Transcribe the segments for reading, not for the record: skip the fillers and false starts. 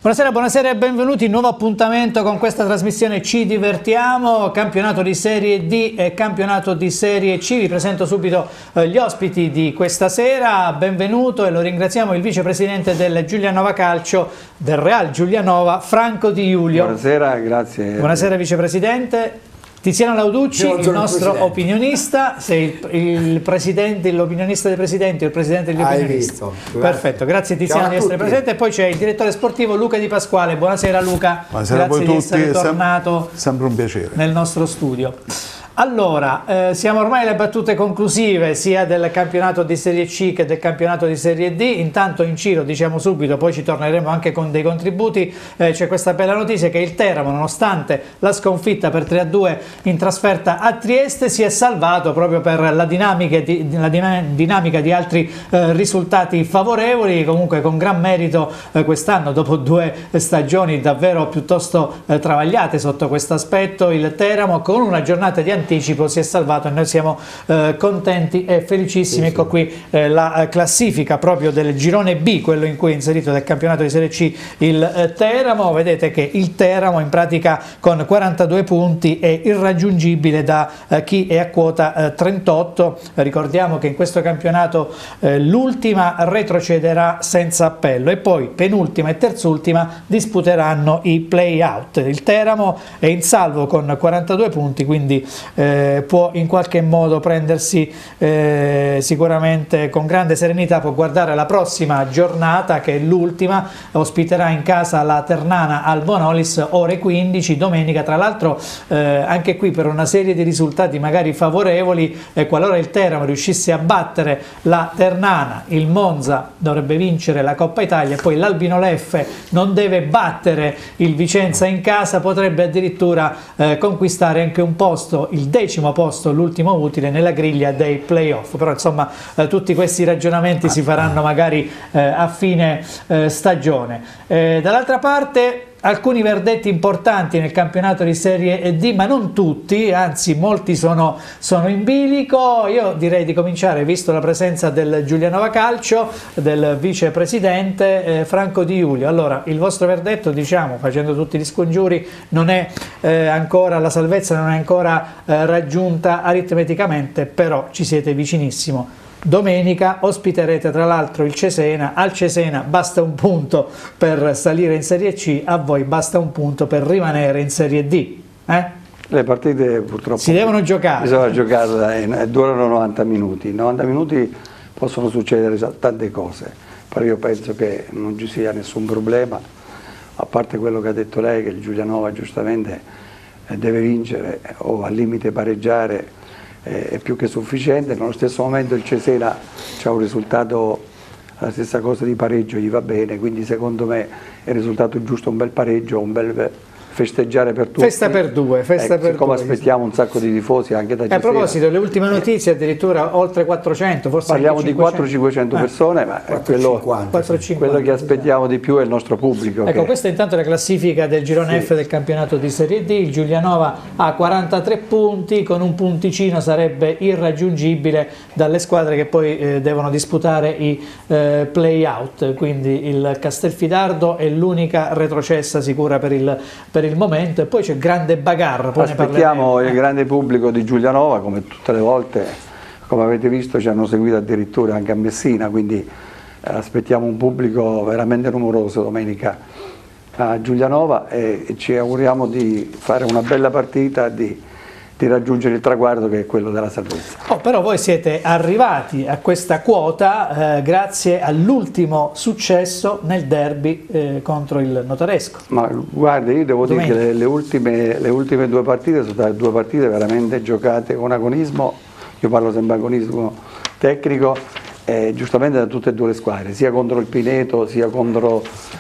Buonasera, buonasera e benvenuti. Nuovo appuntamento con questa trasmissione Ci divertiamo, campionato di Serie D e campionato di Serie C. Vi presento subito gli ospiti di questa sera. Benvenuto e lo ringraziamo il vicepresidente del Giulianova Calcio, del Real Giulianova, Franco Di Giulio. Buonasera, grazie. Buonasera vicepresidente. Tiziano Lauducci, il nostro opinionista, sei l'opinionista dei presidenti o il presidente degli opinionisti? Perfetto, grazie Tiziano di essere presente. E poi c'è il direttore sportivo Luca Di Pasquale. Buonasera Luca, buonasera grazie a voi di tutti, essere tornato sempre un piacere nel nostro studio. Allora, siamo ormai alle battute conclusive sia del campionato di Serie C che del campionato di Serie D. Intanto in Ciro, diciamo subito, poi ci torneremo anche con dei contributi, c'è questa bella notizia che il Teramo, nonostante la sconfitta per 3-2 in trasferta a Trieste, si è salvato proprio per la dinamica di altri risultati favorevoli. Comunque con gran merito quest'anno, dopo 2 stagioni davvero piuttosto travagliate sotto questo aspetto, il Teramo con una giornata di anticipo si è salvato e noi siamo contenti e felicissimi. Ecco qui la classifica proprio del girone B, quello in cui è inserito del campionato di Serie C il Teramo. Vedete che il Teramo in pratica con 42 punti è irraggiungibile da chi è a quota 38. Ricordiamo che in questo campionato l'ultima retrocederà senza appello e poi penultima e terzultima disputeranno i play-out. Il Teramo è in salvo con 42 punti, quindi può in qualche modo prendersi sicuramente con grande serenità, può guardare la prossima giornata che è l'ultima, ospiterà in casa la Ternana al Bonolis ore 15 domenica. Tra l'altro anche qui per una serie di risultati magari favorevoli, qualora il Teramo riuscisse a battere la Ternana, il Monza dovrebbe vincere la Coppa Italia e poi l'Albino Leffe non deve battere il Vicenza in casa, potrebbe addirittura conquistare anche un posto, il 10° posto, l'ultimo utile nella griglia dei playoff. Però insomma tutti questi ragionamenti si faranno magari a fine stagione. Dall'altra parte alcuni verdetti importanti nel campionato di Serie D, ma non tutti, anzi molti sono in bilico. Io direi di cominciare, visto la presenza del Giulianova Calcio, del vicepresidente Franco Di Giulio. Allora, il vostro verdetto, diciamo, facendo tutti gli scongiuri, non è ancora, la salvezza non è ancora raggiunta aritmeticamente, però ci siete vicinissimo. Domenica ospiterete tra l'altro il Cesena. Al Cesena basta un punto per salire in Serie C, a voi basta un punto per rimanere in Serie D. Le partite purtroppo si devono giocare. Bisogna giocarle, durano 90 minuti. In 90 minuti possono succedere tante cose, però io penso che non ci sia nessun problema, a parte quello che ha detto lei, che il Giulianova giustamente deve vincere o al limite pareggiare. È più che sufficiente. Nello stesso momento il Cesena c'ha un risultato, la stessa cosa di pareggio, gli va bene, quindi secondo me è il risultato giusto, un bel pareggio, un bel festeggiare per tutti. Festa per due, festa per siccome due. aspettiamo un sacco di tifosi anche da Cesena. A proposito, le ultime notizie addirittura oltre 400, forse parliamo anche di 400-500 persone, ma 450, quello che aspettiamo di più è il nostro pubblico. Ecco, questa è intanto la classifica del girone F del campionato di Serie D. Il Giulianova ha 43 punti, con un punticino sarebbe irraggiungibile dalle squadre che poi devono disputare i play-out, quindi il Castelfidardo è l'unica retrocessa sicura per il momento, e poi c'è grande bagarre. Aspettiamo il grande pubblico di Giulianova, come tutte le volte, come avete visto ci hanno seguito addirittura anche a Messina, quindi aspettiamo un pubblico veramente numeroso domenica a Giulianova e ci auguriamo di fare una bella partita, di raggiungere il traguardo che è quello della salvezza. Però voi siete arrivati a questa quota grazie all'ultimo successo nel derby contro il Notaresco. Ma guarda, io devo dire che le ultime 2 partite sono state 2 partite veramente giocate con agonismo, io parlo sempre agonismo tecnico, giustamente da tutte e 2 le squadre, sia contro il Pineto sia contro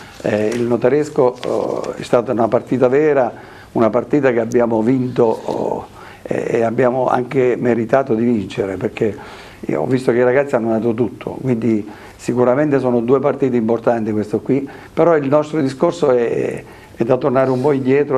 il Notaresco. È stata una partita vera, una partita che abbiamo vinto e abbiamo anche meritato di vincere, perché io ho visto che i ragazzi hanno dato tutto, quindi sicuramente sono 2 partite importanti questo qui, però il nostro discorso è da tornare un po' indietro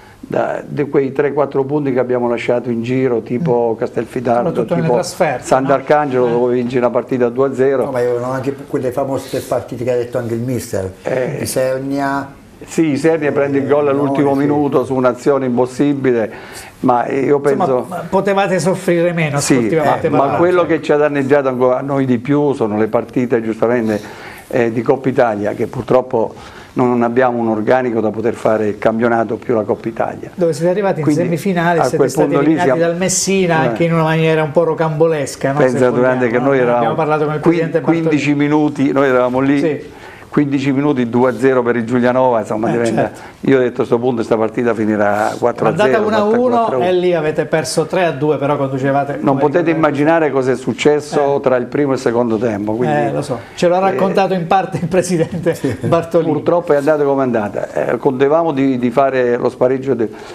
da quei 3-4 punti che abbiamo lasciato in giro, tipo Castelfidardo, tipo Sant'Arcangelo, dove vince una partita 2-0. No, ma avevano anche quelle famose 3 partite che ha detto anche il mister, Isernia, Sì, Sernia prende il gol all'ultimo minuto su un'azione impossibile, ma io penso... Insomma, potevate soffrire meno, sì, ma quello che ci ha danneggiato ancora a noi di più sono le partite giustamente di Coppa Italia, che purtroppo non abbiamo un organico da poter fare il campionato più la Coppa Italia. Dove siete arrivati in semifinale, siete stati eliminati dal Messina anche in una maniera un po' rocambolesca. No? Pensa Durante che noi eravamo parlato con il presidente 15 minuti, noi eravamo lì. Sì. 15 minuti 2-0 per il Giulianova, insomma, certo. Io ho detto a questo punto questa partita finirà 4-0. Andata 1-1 e lì avete perso 3-2, però conducevate... Non potete immaginare cosa è successo tra il primo e il secondo tempo. Quindi, lo so, ce l'ha raccontato in parte il presidente Bartolini. Purtroppo è andata come è andata. Contavamo di fare lo spareggio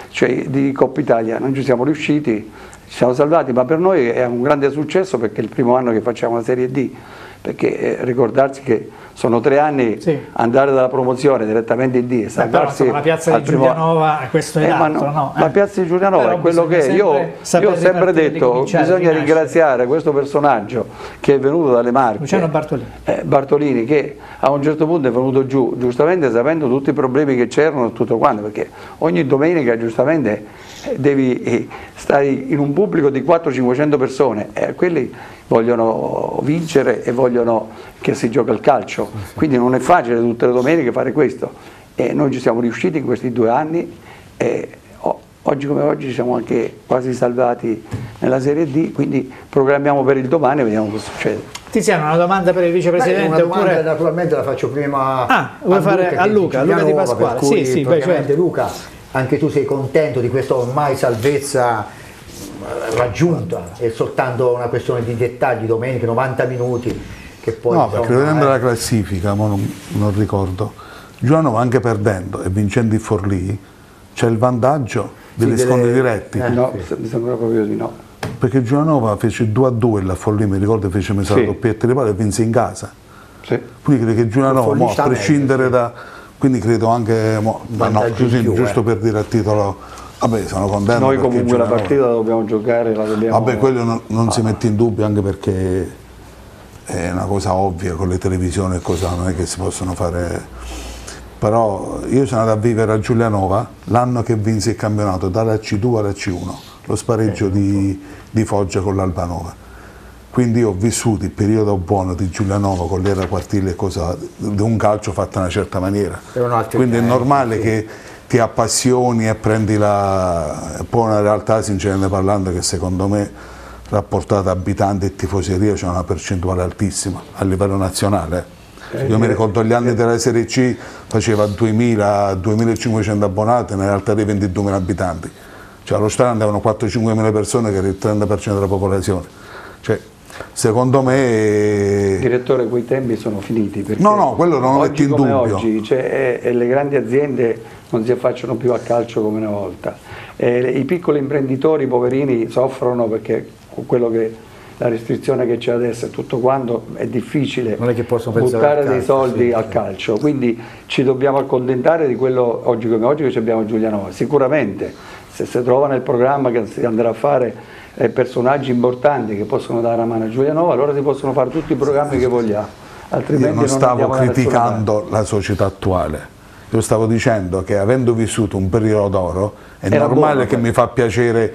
di Coppa Italia, non ci siamo riusciti, ci siamo salvati, ma per noi è un grande successo perché è il primo anno che facciamo la Serie D. Perché ricordarsi che sono 3 anni andare dalla promozione direttamente in D e salvarsi la piazza di Giulianova, questo è l'altro, no? La piazza di Giulianova è quello che è. Io ho sempre detto bisogna ringraziare questo personaggio che è venuto dalle Marche, Luciano Bartolini, che a un certo punto è venuto giù, giustamente sapendo tutti i problemi che c'erano e tutto quanto, perché ogni domenica giustamente devi stare in un pubblico di 400-500 persone e quelli vogliono vincere e vogliono che si gioca il calcio, quindi non è facile tutte le domeniche fare questo e noi ci siamo riusciti in questi 2 anni e oggi come oggi ci siamo anche quasi salvati nella Serie D, quindi programmiamo per il domani e vediamo cosa succede. Tiziano, una domanda per il vicepresidente? Una domanda naturalmente la faccio prima a Luca Di Pasquale. Sì, praticamente Luca, anche tu sei contento di questa ormai salvezza raggiunta, è soltanto una questione di dettagli, domenica 90 minuti che poi... No, perché vedendo la classifica, ma non ricordo, Giulianova anche perdendo e vincendo il Forlì c'è il vantaggio degli scontri diretti. No, mi sembra proprio di no. Perché Giulianova fece 2-2 la Follia, mi ricordo, fece la doppietta di palla e vinse in casa. Sì. Quindi credo che Giulianova, a prescindere da... Quindi credo anche, giusto per dire a titolo... Vabbè, sono contento. Noi comunque la partita la dobbiamo giocare, la dobbiamo... Vabbè, quello non si mette in dubbio, anche perché è una cosa ovvia con le televisioni e cosa non è che si possono fare. Però io sono andato a vivere a Giulianova l'anno che vinse il campionato dalla C2 alla C1, lo spareggio di Foggia con l'Albanova. Quindi io ho vissuto il periodo buono di Giulianova con l'era Quartile e cosa di un calcio fatto in una certa maniera. Quindi è normale che ti appassioni e prendi poi una realtà, sinceramente parlando, che secondo me rapportata abitanti e tifoseria c'è una percentuale altissima a livello nazionale. Io mi ricordo gli anni della Serie C faceva 2.000-2.500 abbonati nella realtà di 22.000 abitanti, cioè allo stadio andavano 4-5.000 persone che era il 30% della popolazione. Cioè, secondo me... Direttore, quei tempi sono finiti, perché no, quello non lo metto in dubbio. Oggi, le grandi aziende non si affacciano più a calcio come una volta. I piccoli imprenditori, poverini, soffrono perché con quello che la restrizione che c'è adesso e tutto quanto è difficile buttare dei soldi al calcio, quindi ci dobbiamo accontentare di quello oggi come oggi che abbiamo a Giulianova. Sicuramente se si trova nel programma che si andrà a fare personaggi importanti che possono dare una mano a Giulianova, allora si possono fare tutti i programmi che vogliamo, altrimenti io non stavo criticando la società attuale. Io stavo dicendo che avendo vissuto un periodo d'oro è normale che mi fa piacere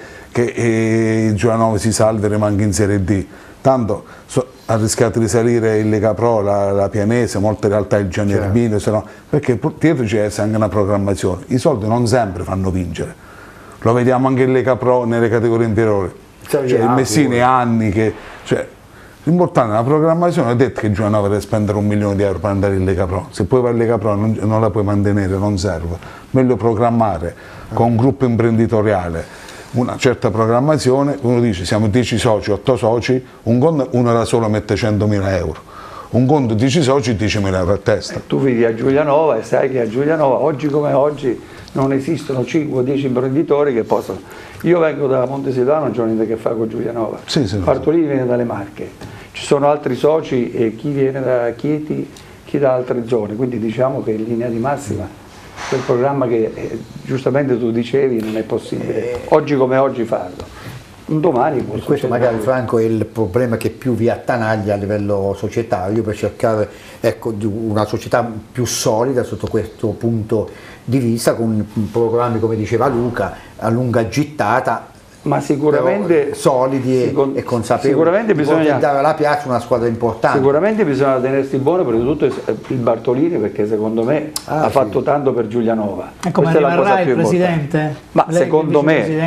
che Giulianova si salvi e rimanga in Serie D. Tanto ha rischiato di salire il Lega Pro, la Pianese, molte realtà il Gianerbino, perché dietro c'è anche una programmazione. I soldi non sempre fanno vincere. Lo vediamo anche in Lega Pro nelle categorie inferiori. Il Messina anni che... L'importante è la programmazione, ho detto che Giulianova deve spendere 1 milione di euro per andare in Lega Pro, se poi vai in Lega Pro non la puoi mantenere, non serve, meglio programmare con un gruppo imprenditoriale una certa programmazione, uno dice siamo 10 soci, 8 soci, uno da solo mette 100.000 euro, un conto 10 soci 10.000 euro a testa. Tu vivi a Giulianova e sai che a Giulianova oggi come oggi non esistono 5 o 10 imprenditori che possono... Io vengo da Montesilvano, non c'ho niente a che fare con Giulianova, Bartolini viene dalle Marche. Ci sono altri soci e chi viene da Chieti, chi da altre zone, quindi diciamo che in linea di massima quel programma che giustamente tu dicevi non è possibile oggi come oggi farlo. un domani può questo succedere. magari, Franco, è il problema che più vi attanaglia a livello societario, per cercare, ecco, di una società più solida sotto questo punto di vista, con programmi, come diceva Luca, a lunga gittata, ma sicuramente solidi e consapevoli, sicuramente di bisogna poter dare alla piazza una squadra importante. Sicuramente bisogna tenersi buono, prima di tutto il Bartolini, perché secondo me ha fatto tanto per Giulianova. Ecco, ma rimarrà il presidente? Ma Lei, secondo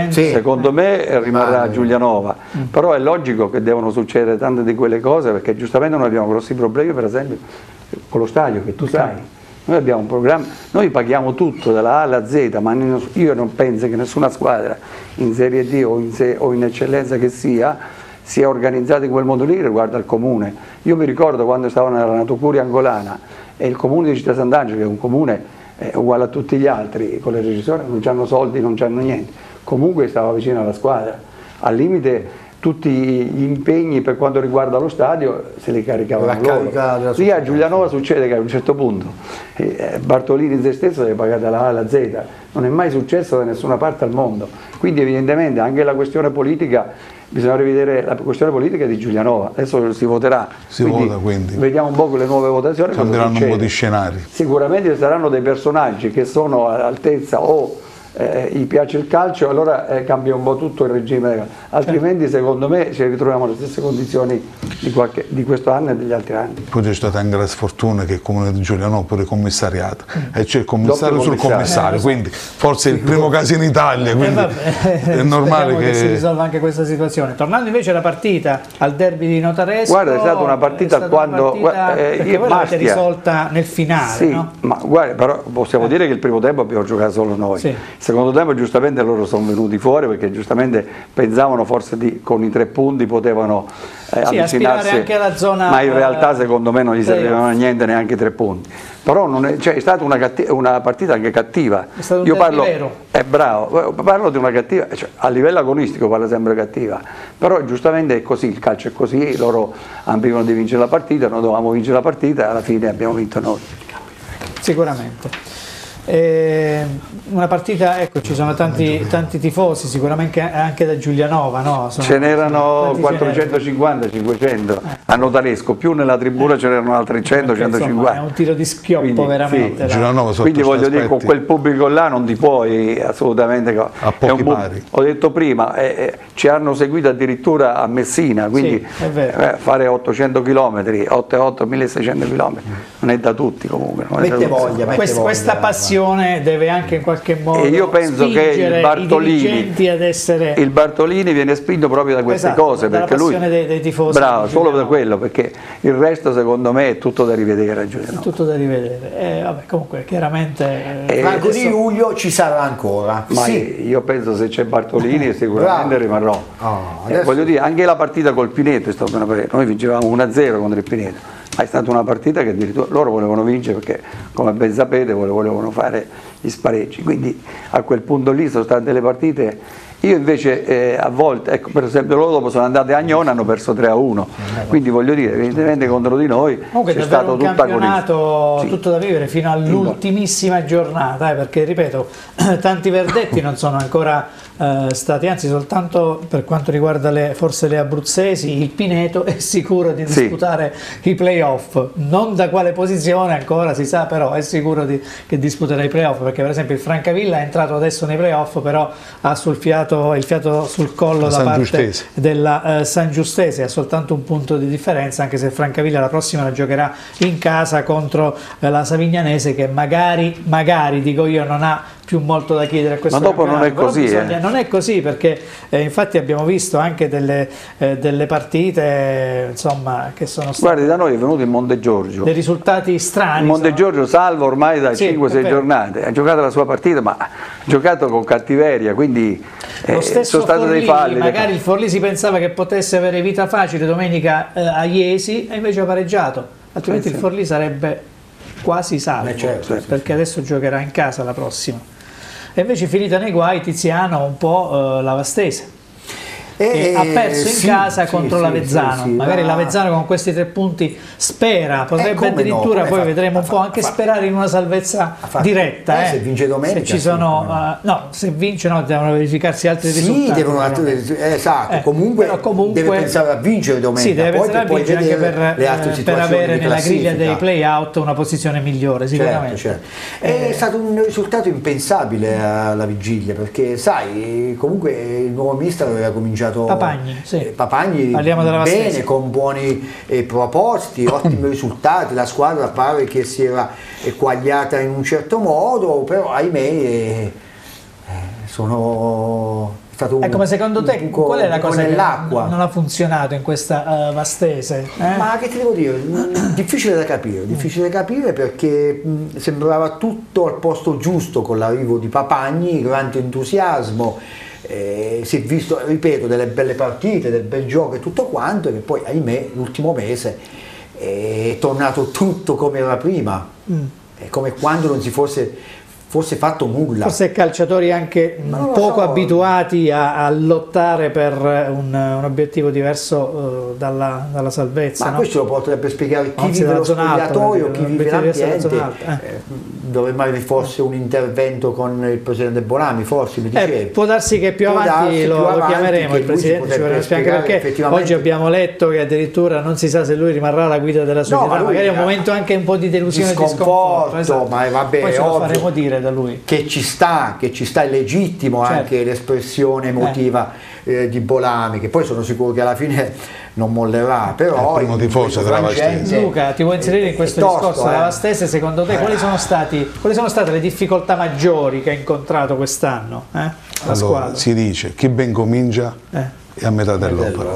me rimarrà Giulianova, però è logico che devono succedere tante di quelle cose, perché giustamente noi abbiamo grossi problemi, per esempio con lo stadio, che tu sai. Noi abbiamo un programma, noi paghiamo tutto dalla A alla Z, ma io non penso che nessuna squadra in Serie D o in eccellenza che sia organizzata in quel modo lì riguardo al comune. Io mi ricordo quando stavo nella Natocuria angolana e il comune di Città Sant'Angelo, che è un comune uguale a tutti gli altri, con le decisioni non hanno soldi, non hanno niente, comunque stava vicino alla squadra, al limite tutti gli impegni per quanto riguarda lo stadio se li caricavano loro. Lì a Giulianova succede che a un certo punto Bartolini in se stesso deve pagare dalla A alla Z, non è mai successo da nessuna parte al mondo, quindi evidentemente anche la questione politica, bisogna rivedere la questione politica di Giulianova, adesso si voterà, quindi vediamo un po' con le nuove votazioni, cambieranno un po' di scenari. Sicuramente saranno dei personaggi che sono all'altezza o gli piace il calcio, allora cambia un po' tutto il regime, altrimenti secondo me ci ritroviamo alle stesse condizioni di questo anno e degli altri anni. Poi c'è stata anche la sfortuna che il comune di Giulianova pure commissariato e c'è il commissario sul commissario, quindi forse è il primo caso in Italia, quindi è normale che si risolva anche questa situazione. Tornando invece alla partita, al derby di Notaresco, guarda, è stata una partita perché voi l'avete risolta nel finale, sì, no? ma guarda, però possiamo dire che il primo tempo abbiamo giocato solo noi. Sì. Il secondo tempo giustamente loro sono venuti fuori perché giustamente pensavano forse con i 3 punti potevano avvicinarsi anche alla zona, ma in realtà secondo me non gli servivano a niente neanche i 3 punti. Però è stata una partita anche cattiva. È stato un Io derby parlo, vero. Bravo, parlo di una cattiva, cioè, a livello agonistico parla sempre cattiva, però giustamente è così, il calcio è così, loro ambivano di vincere la partita, noi dovevamo vincere la partita e alla fine abbiamo vinto noi. Sicuramente. Una partita, ecco, ci sono tanti tifosi, sicuramente anche da Giulianova, no? Ce n'erano 450-500 a Notaresco, più nella tribuna ce n'erano altri 100-150. È un tiro di schioppo, quindi, veramente. Sì. Quindi voglio dire, con quel pubblico là non ti puoi assolutamente... A pochi pari. Ho detto prima, ci hanno seguito addirittura a Messina, quindi fare 800 km, 8 1600 km, non è da tutti comunque. Mette voglia. Questa passione deve anche in qualche modo e io penso che il Bartolini viene spinto proprio da queste cose, perché lui dei tifosi, bravo, solo per quello, perché il resto secondo me è tutto da rivedere, tutto da rivedere. Vabbè, comunque chiaramente Franco Di Giulio ci sarà ancora, ma sì. Io penso se c'è Bartolini sicuramente rimarrò. Voglio dire, anche la partita col Pineto è stata noi vincevamo 1-0 contro il Pineto, ma è stata una partita che addirittura loro volevano vincere perché, come ben sapete, volevano fare gli spareggi, quindi a quel punto lì sono state delle partite. Io invece a volte, ecco, per esempio loro dopo sono andati a Agnone, hanno perso 3-1, quindi voglio dire, evidentemente contro di noi c'è stato un campionato tutto da vivere fino all'ultimissima giornata, perché ripeto, tanti verdetti non sono ancora stati, anzi soltanto per quanto riguarda forse le abruzzesi, il Pineto è sicuro di disputare i playoff, non da quale posizione ancora si sa, però è sicuro che disputerà i playoff, perché per esempio il Francavilla è entrato adesso nei playoff, però ha il fiato sul collo da parte della San Giustese, ha soltanto un punto di differenza, anche se Francavilla la prossima la giocherà in casa contro la Savignanese, che magari dico io non ha più molto da chiedere a questo campionato. Ma dopo non è così, non è così, perché infatti abbiamo visto anche delle partite, insomma, che sono state... Guardi, da noi è venuto il Monte Giorgio, dei risultati strani. Il Monte Giorgio salvo ormai da 5-6 giornate, ha giocato la sua partita, ma ha giocato con cattiveria, quindi lo stesso sono stati Forlì, dei falli. Magari il Forlì si pensava che potesse avere vita facile domenica a Iesi e invece ha pareggiato, altrimenti il Forlì sarebbe quasi salvo, perché adesso giocherà in casa la prossima. E invece finita nei guai Tiziano un po' la Vastese. e ha perso in casa contro l'Avezzano. Magari l'Avezzano con questi 3 punti spera, potrebbe addirittura, poi vedremo un po', anche sperare in una salvezza diretta. Se vince domenica. Se ci sono, no, se vince no, devono verificarsi altri risultati. Esatto, comunque deve pensare a vincere domenica. Sì, deve pensare a vincere anche per avere nella griglia dei play-out una posizione migliore, sicuramente. Certo. È stato un risultato impensabile alla vigilia, perché sai, comunque il nuovo mister aveva cominciato Papagni bene, con buoni proposti, ottimi risultati, la squadra pare che si era quagliata in un certo modo, però ahimè sono stato ecco, ma secondo te qual è la cosa che non ha funzionato in questa Vastese? Ma che ti devo dire? Difficile da capire perché sembrava tutto al posto giusto con l'arrivo di Papagni, grande entusiasmo. Si è visto, ripeto, delle belle partite, del bel gioco e tutto quanto, e che poi ahimè l'ultimo mese è tornato tutto come era prima, è come quando non si fosse fatto nulla. Forse calciatori anche poco abituati a lottare per un obiettivo diverso dalla salvezza. Ma questo lo potrebbe spiegare chi vive lo spogliatoio o chi vive l'ambiente. Dovrebbe avere forse un intervento con il presidente Bonami, forse mi dicevi. Può darsi che più avanti lo chiameremo il presidente, ci vorremmo spiegare, perché oggi abbiamo letto che addirittura non si sa se lui rimarrà alla guida della società, magari è un momento anche un po' di delusione e di sconforto, ma vabbè, poi ce lo faremo dire da lui. Che ci sta, è legittimo anche l'espressione emotiva di Bolami, che poi sono sicuro che alla fine non mollerà, però il primo tifoso della Vastese. Luca, ti vuoi inserire in questo discorso della Vastese? Secondo te quali sono state le difficoltà maggiori che ha incontrato quest'anno la squadra? Si dice chi ben comincia è a metà dell'opera.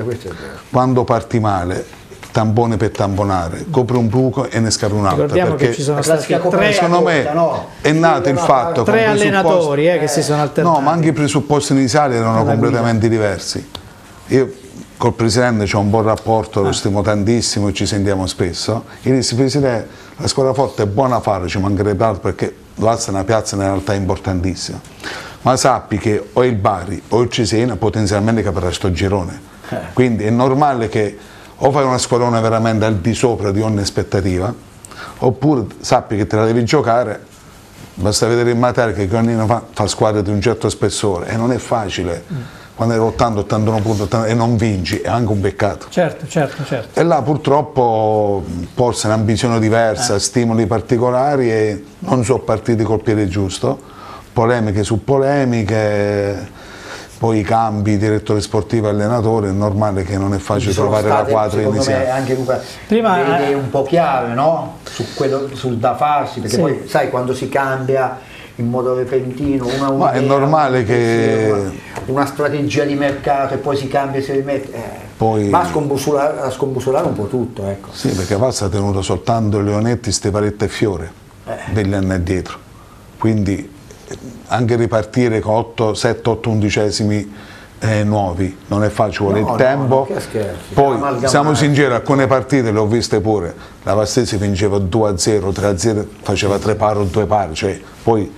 Quando parti male, tampone per tamponare, copre un buco e ne scapre un altro. Ricordiamo che ci sono stati secondo me è nato il fatto 3 allenatori che si sono alternati. No, ma anche i presupposti iniziali erano completamente diversi. Io col presidente c'ho un buon rapporto, lo stimo tantissimo e ci sentiamo spesso. E disse: presidente, la squadra forte è buona a fare, ci mancherebbe altro, perché Lazio è una piazza in realtà importantissima, ma sappi che o il Bari o il Cesena potenzialmente capirà sto girone, quindi è normale che o fai una squadrona veramente al di sopra di ogni aspettativa, oppure sappi che te la devi giocare. Basta vedere il Matera che ogni anno fa squadre di un certo spessore e non è facile. Quando eri 80-81 punti e non vinci è anche un peccato. Certo. E là purtroppo forse un'ambizione diversa, stimoli particolari e non sono partiti col piede giusto, polemiche su polemiche, poi i cambi, direttore sportivo e allenatore, è normale che non è facile trovare la quadra iniziale. Anche Luca, vedi un po' chiave, no? Sul da farsi, perché poi sai quando si cambia in modo repentino ma è normale che una strategia di mercato e poi si cambia e si rimette, poi va a scombussolare un po' tutto, ecco. Sì, perché Pazza ha tenuto soltanto Leonetti, Stevaretta e Fiore degli anni addietro, quindi anche ripartire con 7-8 undicesimi nuovi non è facile, vuole il tempo. Poi siamo sinceri, alcune partite le ho viste pure, la Vastese vinceva 2-0, 3-0, faceva 3 pari o 2 pari, cioè poi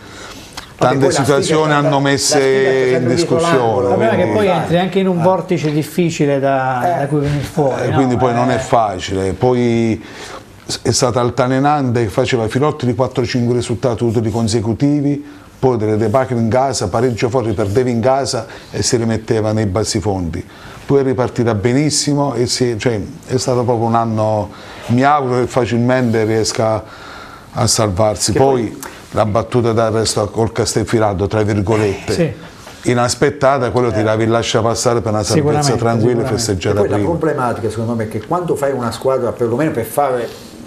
tante situazioni hanno messo in discussione. Il problema è che poi entri anche in un vortice difficile da cui venire fuori. Quindi poi non è facile. Poi è stata altalenante, faceva filotti di 4-5 risultati tutti consecutivi, poi delle debacle in casa, pareggio fuori, perdeva in casa e si rimetteva nei bassi fondi. Poi è ripartita benissimo e è stato proprio un anno, mi auguro che facilmente riesca a salvarsi. Poi la battuta d'arresto col Castelfidardo, tra virgolette, inaspettata, quello ti devi lasciare passare per una salvezza tranquilla e festeggiata prima. La problematica secondo me è che quando fai una squadra, perlomeno per fare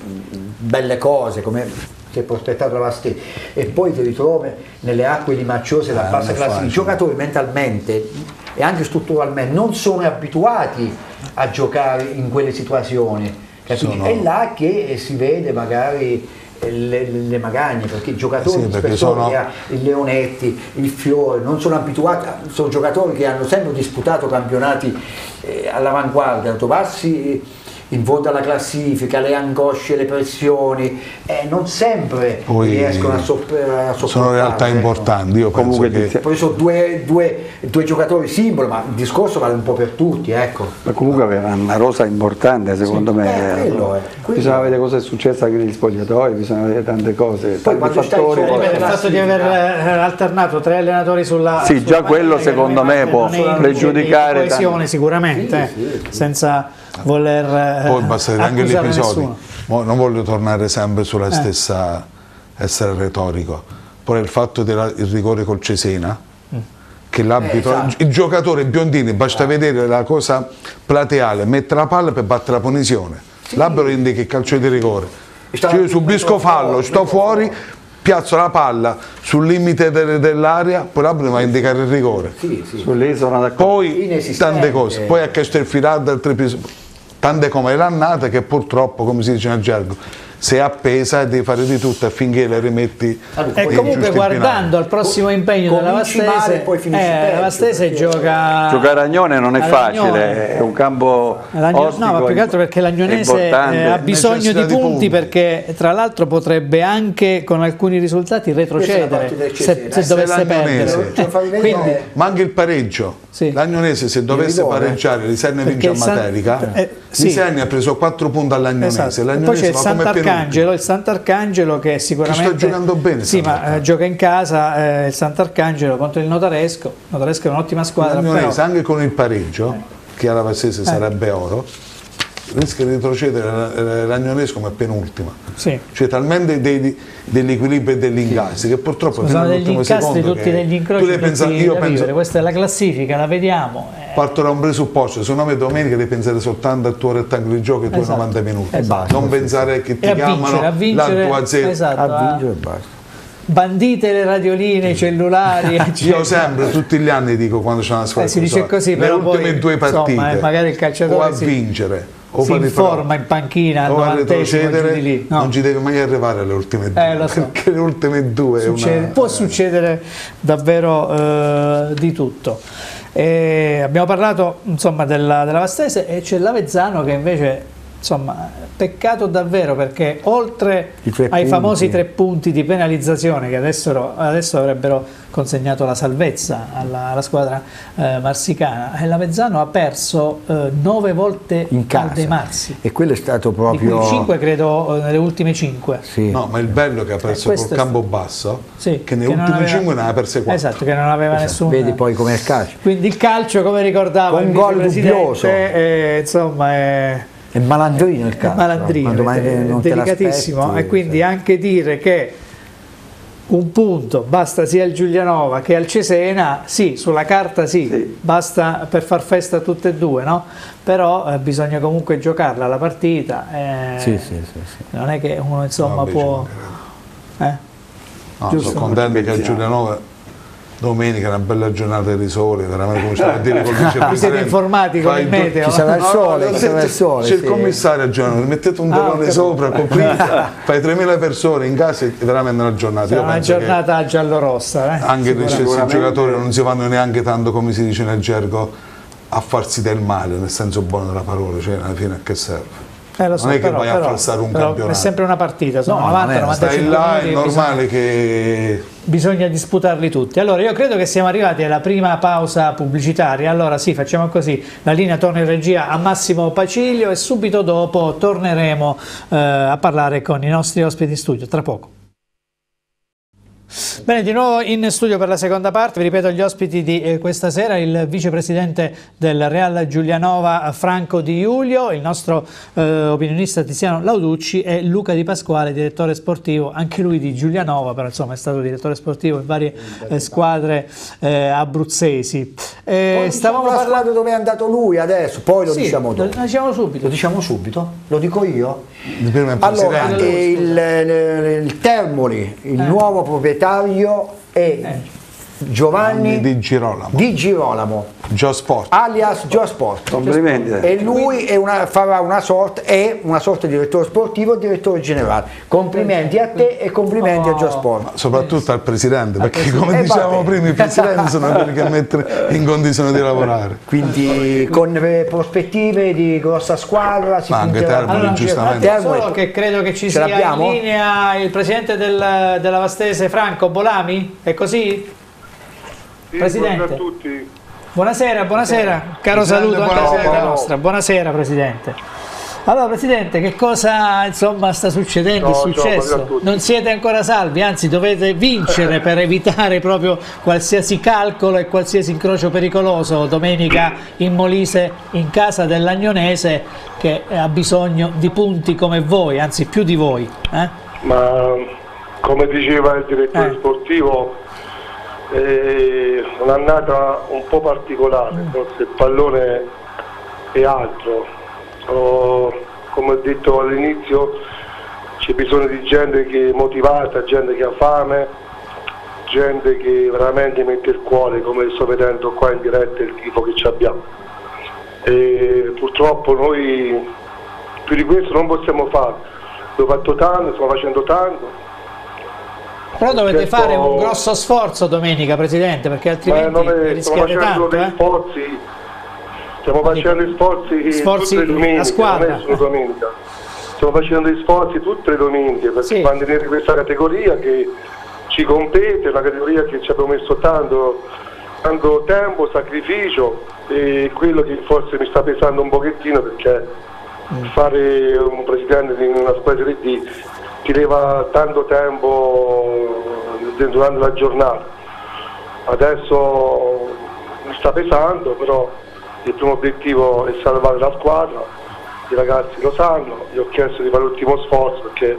belle cose come si è prospettato la Vastese, e poi ti ritrovi nelle acque limacciose della bassa classe, i giocatori mentalmente e anche strutturalmente non sono abituati a giocare in quelle situazioni, è là che si vede magari le magagne, perché i giocatori il Leonetti, il Fiore non sono abituati, sono giocatori che hanno sempre disputato campionati all'avanguardia, trovarsi in fondo alla classifica, le angosce, le pressioni, non sempre poi riescono a sopportare. Sono realtà importanti, io penso che... Poi sono due giocatori simbolo, ma il discorso vale un po' per tutti, ecco. Ma comunque aveva una rosa importante, secondo me. Bisogna vedere cosa è successo anche negli spogliatoi, bisogna vedere tante cose, tanti fattori. Il fatto di aver alternato 3 allenatori sulla... Sì, già quello secondo me può pregiudicare... Di coesione sicuramente, senza voler poi basta vedere anche gli episodi. Non voglio tornare sempre sulla stessa, essere retorico, però il fatto del rigore col Cesena, che l'arbitro, il giocatore Biondini, basta vedere la cosa plateale, mette la palla per battere la punizione, l'arbitro indica il calcio di rigore, io subisco fallo, sto fuori, piazzo la palla sul limite dell'area, poi l'arbitro va a indicare il rigore. Poi tante cose, poi ha chiesto il filato, altri episodi, tante come l'annata che purtroppo, come si dice nel gergo, sei appesa e devi fare di tutto affinché le rimetti. E comunque guardando al prossimo impegno della Vastese, la Vastese gioca a Ragnone, non è facile, è un campo ostico, no, ma più che altro perché l'Agnonese ha bisogno di punti, perché tra l'altro potrebbe anche con alcuni risultati retrocedere se dovesse perdere. Quindi, ma anche il pareggio. L'Agnonese se dovesse pareggiare l'Isernia vince a Materica, l'Isernia ha preso 4 punti all'Agnonese, poi c'è il Sant'Arcangelo che sicuramente sta giocando bene, ma gioca in casa, il Sant'Arcangelo contro il Notaresco è un'ottima squadra, l'Agnonese anche con il pareggio che alla Vastese sarebbe oro, rischia di retrocedere l'Agnonese come penultima, cioè talmente degli equilibri e degli incassi che purtroppo sono degli incastri tutti degli incroci. Questa è la classifica, la vediamo, parto da un presupposto, secondo me domenica devi pensare soltanto al tuo rettangolo di gioco e ai tuoi 90 minuti, non pensare che ti chiamano la 2-0 a vincere e basta. Bandite le radioline, i cellulari. Io sempre, tutti gli anni dico quando c'è una squadra, si dice così, le ultime 2 partite, magari il calciatore o a vincere o si informa in panchina o a retrocedere, non ci deve mai arrivare alle ultime 2, perché le ultime 2 può succedere davvero di tutto. Abbiamo parlato insomma della Vastese e c'è l'Avezzano che invece insomma peccato davvero, perché oltre ai famosi 3 punti di penalizzazione che adesso avrebbero consegnato la salvezza alla squadra marsicana, l'Avezzano ha perso 9 volte in casa al De Marsi, e quello è stato proprio 5 credo nelle ultime 5. No, ma il bello è che ha perso col Campobasso, che nelle ultime 5 ne aveva perse 4. Esatto, che non aveva nessuno. Vedi poi com'è il calcio. Quindi il calcio, come ricordava un gol dubbioso, insomma è malandrino il calcio, malandrino, è delicatissimo, e quindi anche dire che un punto basta sia al Giulianova che al Cesena, sulla carta basta per far festa a tutte e due, no? Però bisogna comunque giocarla la partita, non è che uno insomma può... sono contento che al Giulianova domenica è una bella giornata di sole, veramente cominciamo a dire col vicepresidente. Siete informati con il meteo? Ci sarà il sole, c'è il commissario a giornata, mettete un telone sopra, coprite, fai 3.000 persone in casa, è veramente una giornata. È una giornata giallorossa. Anche gli stessi giocatori non si vanno neanche tanto, come si dice nel gergo, a farsi del male, nel senso buono della parola, cioè alla fine a che serve? Non è che vai a falsare un campionato. È sempre una partita, sono 90-95 stai là, è normale che... Bisogna disputarli tutti. Allora io credo che siamo arrivati alla prima pausa pubblicitaria, allora facciamo così, la linea torna in regia a Massimo Paciglio e subito dopo torneremo a parlare con i nostri ospiti in studio, tra poco. Bene, di nuovo in studio per la seconda parte, vi ripeto gli ospiti di questa sera, il vicepresidente del Real Giulianova Franco Di Iulio, il nostro opinionista Tiziano Lauducci e Luca Di Pasquale, direttore sportivo, anche lui di Giulianova, però insomma è stato direttore sportivo in varie squadre abruzzesi. Stavamo parlando dove è andato lui adesso, poi lo diciamo dopo. Lo diciamo subito. Lo diciamo subito? Lo dico io? Allora, il Termoli, il nuovo proprietario è Giovanni Di Girolamo. Gio Sport. Alias Gio Sport. Complimenti. E lui farà una sorta di direttore sportivo e direttore generale. Complimenti a te e complimenti a Gio Sport. Ma soprattutto al presidente, perché come dicevamo prima, i presidenti sono quelli che mettono in condizione di lavorare. Quindi con le prospettive di grossa squadra si anche Termoli, giustamente. Solo che credo che ci sia in linea il presidente della Vastese, Franco Bolami, è così? Sì, Presidente. buonasera a tutti. Buonasera, caro saluto anche a casa nostra. Buonasera Presidente. Allora Presidente, che cosa insomma sta succedendo? È successo? Non siete ancora salvi, anzi dovete vincere per evitare proprio qualsiasi calcolo e qualsiasi incrocio pericoloso domenica in Molise, in casa dell'Agnonese, che ha bisogno di punti come voi, anzi più di voi. Ma come diceva il direttore sportivo, un'annata un po' particolare, forse il pallone è altro. Come ho detto all'inizio, c'è bisogno di gente che è motivata, gente che ha fame, gente che veramente mette il cuore, come sto vedendo qua in diretta il tifo che ci abbiamo. E purtroppo noi più di questo non possiamo fare. Abbiamo fatto tanto, stiamo facendo tanto. Però dovete fare un grosso sforzo domenica, Presidente, perché altrimenti rischiate tanto. Stiamo facendo sforzi tutte le domeniche, non è solo domenica. Stiamo facendo gli sforzi tutte le domeniche per mantenere questa categoria che ci compete, una categoria che ci abbiamo messo tanto tempo, sacrificio, e quello che forse mi sta pesando un pochettino, perché fare un presidente di una squadra Serie D ti leva tanto tempo durante la giornata. Adesso mi sta pesando, però il primo obiettivo è salvare la squadra, i ragazzi lo sanno, gli ho chiesto di fare l'ultimo sforzo, perché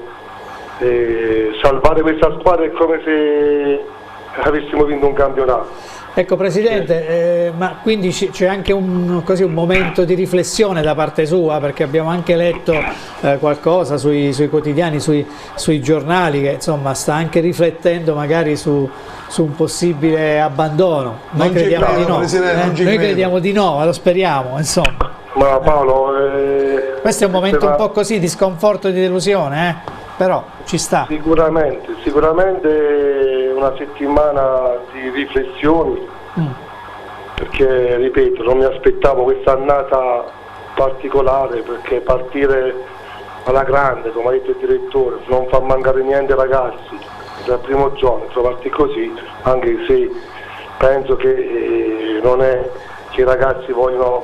salvare questa squadra è come se avessimo vinto un campionato. Ecco Presidente, ma quindi c'è anche un momento di riflessione da parte sua, perché abbiamo anche letto qualcosa sui quotidiani, sui giornali, che insomma sta anche riflettendo magari su un possibile abbandono. Noi crediamo di no, noi crediamo di no, ma lo speriamo, insomma. Ma Paolo, questo è un momento un po' così di sconforto e di delusione, però ci sta. Sicuramente una settimana di riflessioni, perché ripeto, non mi aspettavo questa annata particolare, perché partire alla grande, come ha detto il direttore, non fa mancare niente ai ragazzi dal primo giorno, trovarti così, anche se penso che non è che i ragazzi volevano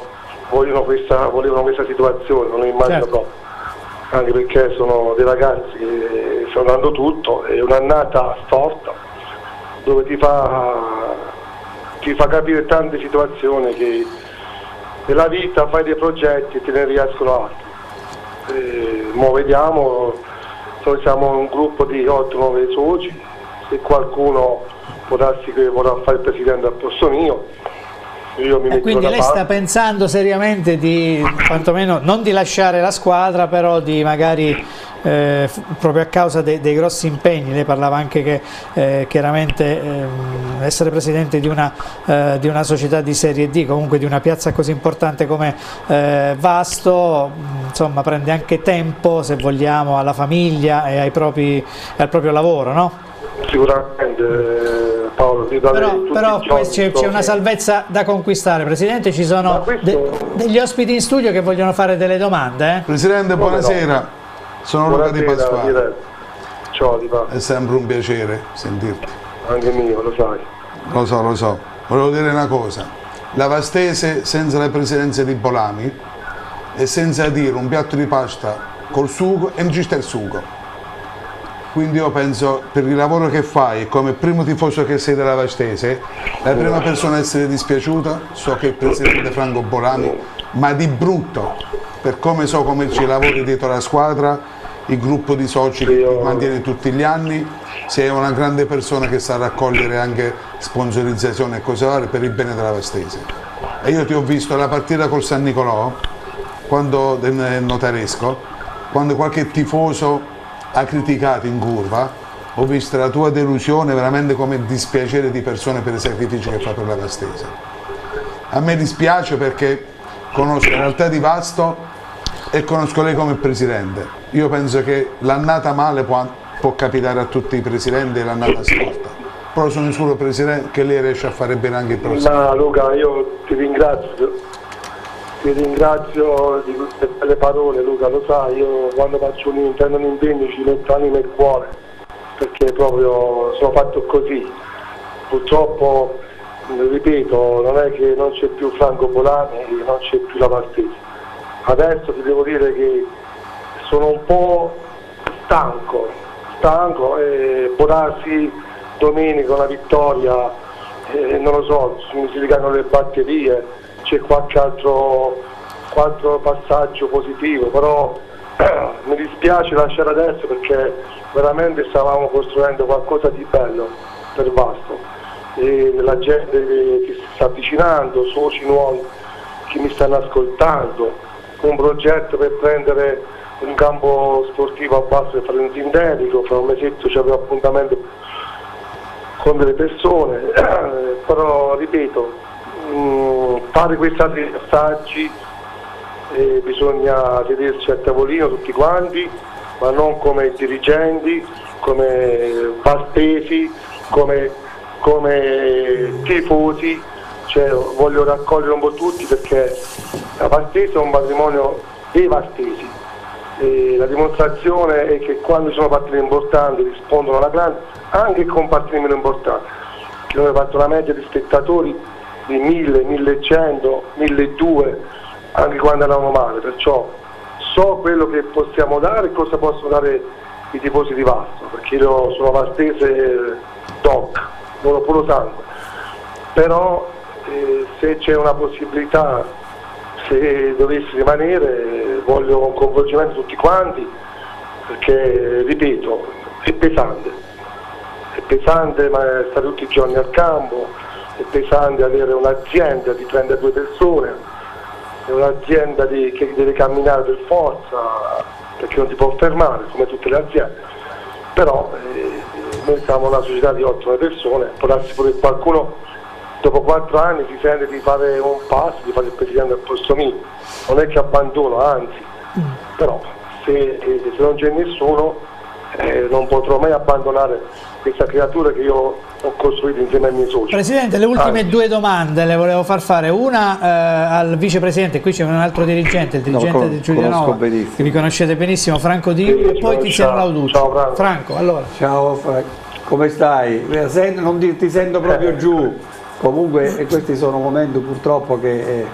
questa situazione, non lo immagino proprio. Anche perché sono dei ragazzi che stanno dando tutto, è un'annata storta dove ti fa capire tante situazioni, che nella vita fai dei progetti e te ne riescono altri. Mo vediamo, noi siamo un gruppo di 8-9 soci, se qualcuno può darsi che vorrà fare il presidente al posto mio, io mi metto quindi lei sta pensando seriamente di, quantomeno, non di lasciare la squadra, però di magari, proprio a causa dei grossi impegni, lei parlava anche che chiaramente essere presidente di una società di Serie D, comunque di una piazza così importante come Vasto, insomma prende anche tempo, se vogliamo, alla famiglia e al proprio lavoro, no? Sicuramente Paolo, però c'è una salvezza da conquistare, Presidente. Ci sono degli ospiti in studio che vogliono fare delle domande. Presidente, buonasera. No. Sono Luca Di Pasquale. Ciao Di Pasquale. È sempre un piacere sentirti. Anche mio, lo sai. Lo so. Volevo dire una cosa. La Vastese senza le presidenze di Bolami e senza dire un piatto di pasta col sugo e non ci sta il sugo. Quindi io penso, per il lavoro che fai, come primo tifoso che sei della Vastese, la prima persona a essere dispiaciuta, so che è il presidente Franco Bolami, ma di brutto, per come so come ci lavori dietro la squadra, il gruppo di soci che ti mantiene tutti gli anni, sei una grande persona che sa raccogliere anche sponsorizzazione e cose varie per il bene della Vastese. E io ti ho visto alla partita col San Nicolò, nel notaresco, quando qualche tifoso ha criticato in curva, ho visto la tua delusione veramente come dispiacere di persone per i sacrifici che fa per la Vastese. A me dispiace perché conosco la realtà di Vasto e conosco lei come presidente. Io penso che l'annata male può capitare a tutti i presidenti e l'annata storta, però sono sicuro presidente che lei riesce a fare bene anche il prossimo. Ma Luca, io ti ringrazio di queste belle parole, Luca, lo sai, io quando faccio un impegno ci metto anima e cuore, perché proprio sono fatto così. Purtroppo, ripeto, non è che non c'è più Franco Bolani e non c'è più la Vastese. Adesso ti devo dire che sono un po' stanco e può darsi domenica una vittoria, non lo so, si ricaricano le batterie, c'è qualche altro passaggio positivo, però mi dispiace lasciare adesso perché veramente stavamo costruendo qualcosa di bello per Vasto e la gente che si sta avvicinando, soci nuovi che mi stanno ascoltando, un progetto per prendere un campo sportivo a Vasto e fare un sintetico, fra un mesetto c'è un appuntamento con delle persone, però ripeto, fare questi altri passaggi bisogna sedersi a tavolino tutti quanti, ma non come dirigenti, come vastesi, come tifosi, cioè, voglio raccogliere un po' tutti perché la Vastese è un patrimonio dei vastesi e la dimostrazione è che quando ci sono partite importanti rispondono alla grande anche con partite meno importanti, che noi abbiamo fatto una media di spettatori di 1000, 1100, 1200 anche quando eravamo male, perciò so quello che possiamo dare e cosa possono dare i tifosi di Vasto, perché io sono vastese doc, puro sangue, però se c'è una possibilità, se dovessi rimanere, voglio un coinvolgimento di tutti quanti, perché ripeto, è pesante ma stare tutti i giorni al campo, è pesante avere un'azienda di 32 persone, è un'azienda che deve camminare per forza perché non si può fermare come tutte le aziende, però noi siamo una società di 8 persone, può darsi pure che qualcuno dopo 4 anni si sente di fare un passo, di fare il presidente al posto mio, non è che abbandono, anzi, però se non c'è nessuno non potrò mai abbandonare questa creatura che io ho costruito insieme ai miei soci. Presidente, le ultime due domande le volevo far fare, una al vicepresidente, qui c'è un altro dirigente, il dirigente di Giulianova, che vi conoscete benissimo, Franco Di, e poi Tiziano Lauducci. Ciao Franco. Franco, allora. Ciao Franco, come stai? Non ti sento proprio giù, comunque questi sono momenti purtroppo che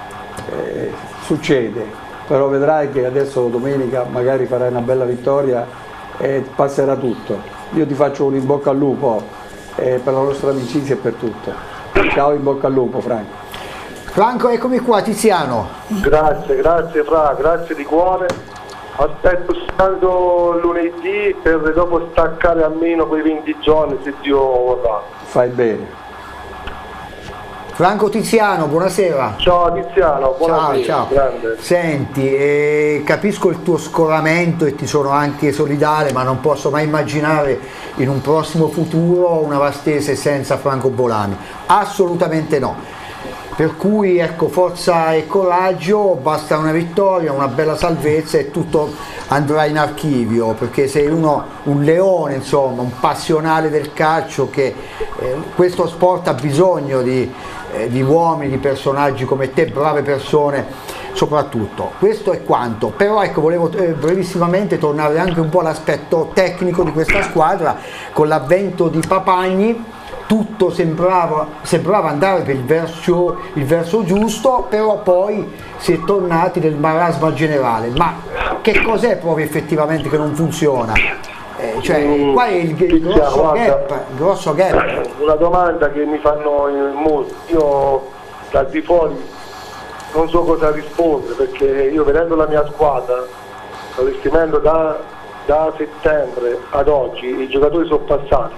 succede, però vedrai che adesso domenica magari farai una bella vittoria e passerà tutto. Io ti faccio un in bocca al lupo per la nostra amicizia e per tutto. Ciao, in bocca al lupo Franco. Franco, eccomi qua, Tiziano. Grazie Fra, grazie di cuore. Aspetto soltanto lunedì per dopo staccare almeno quei 20 giorni se Dio vorrà. Fai bene. Franco Tiziano, buonasera. Ciao Tiziano, buonasera. Ciao. Grande. Senti, capisco il tuo scoramento e ti sono anche solidale, ma non posso mai immaginare in un prossimo futuro una Vastese senza Franco Bolani. Assolutamente no. Per cui ecco, forza e coraggio, basta una vittoria, una bella salvezza e tutto andrà in archivio, perché sei un leone, insomma, un passionale del calcio, che questo sport ha bisogno di uomini, di personaggi come te, brave persone soprattutto. Questo è quanto, però ecco, volevo brevissimamente tornare anche un po' all'aspetto tecnico di questa squadra. Con l'avvento di Papagni tutto sembrava andare per il verso giusto, però poi si è tornati nel marasma generale. Ma che cos'è proprio effettivamente che non funziona? Cioè, qua è il grosso gap. Una domanda che mi fanno in molti, io dal di fuori non so cosa rispondere, perché io vedendo la mia squadra, allestimento da settembre ad oggi, i giocatori sono passati.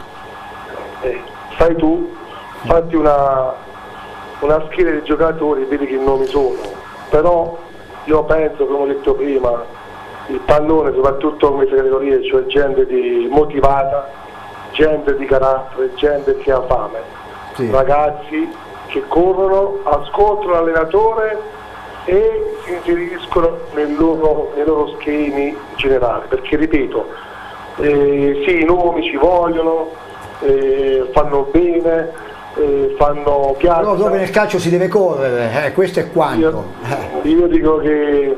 Sai tu, fatti una scheda di giocatori e vedi che nomi sono, però io penso, come ho detto prima, il pallone, soprattutto come categorie, cioè gente motivata, gente di carattere, gente che ha fame, ragazzi che corrono, ascoltano l'allenatore e si inseriscono nei loro schemi generali, perché ripeto, sì, i nomi ci vogliono, fanno bene, fanno piazza. Però dove nel calcio si deve correre, questo è quanto. Io dico che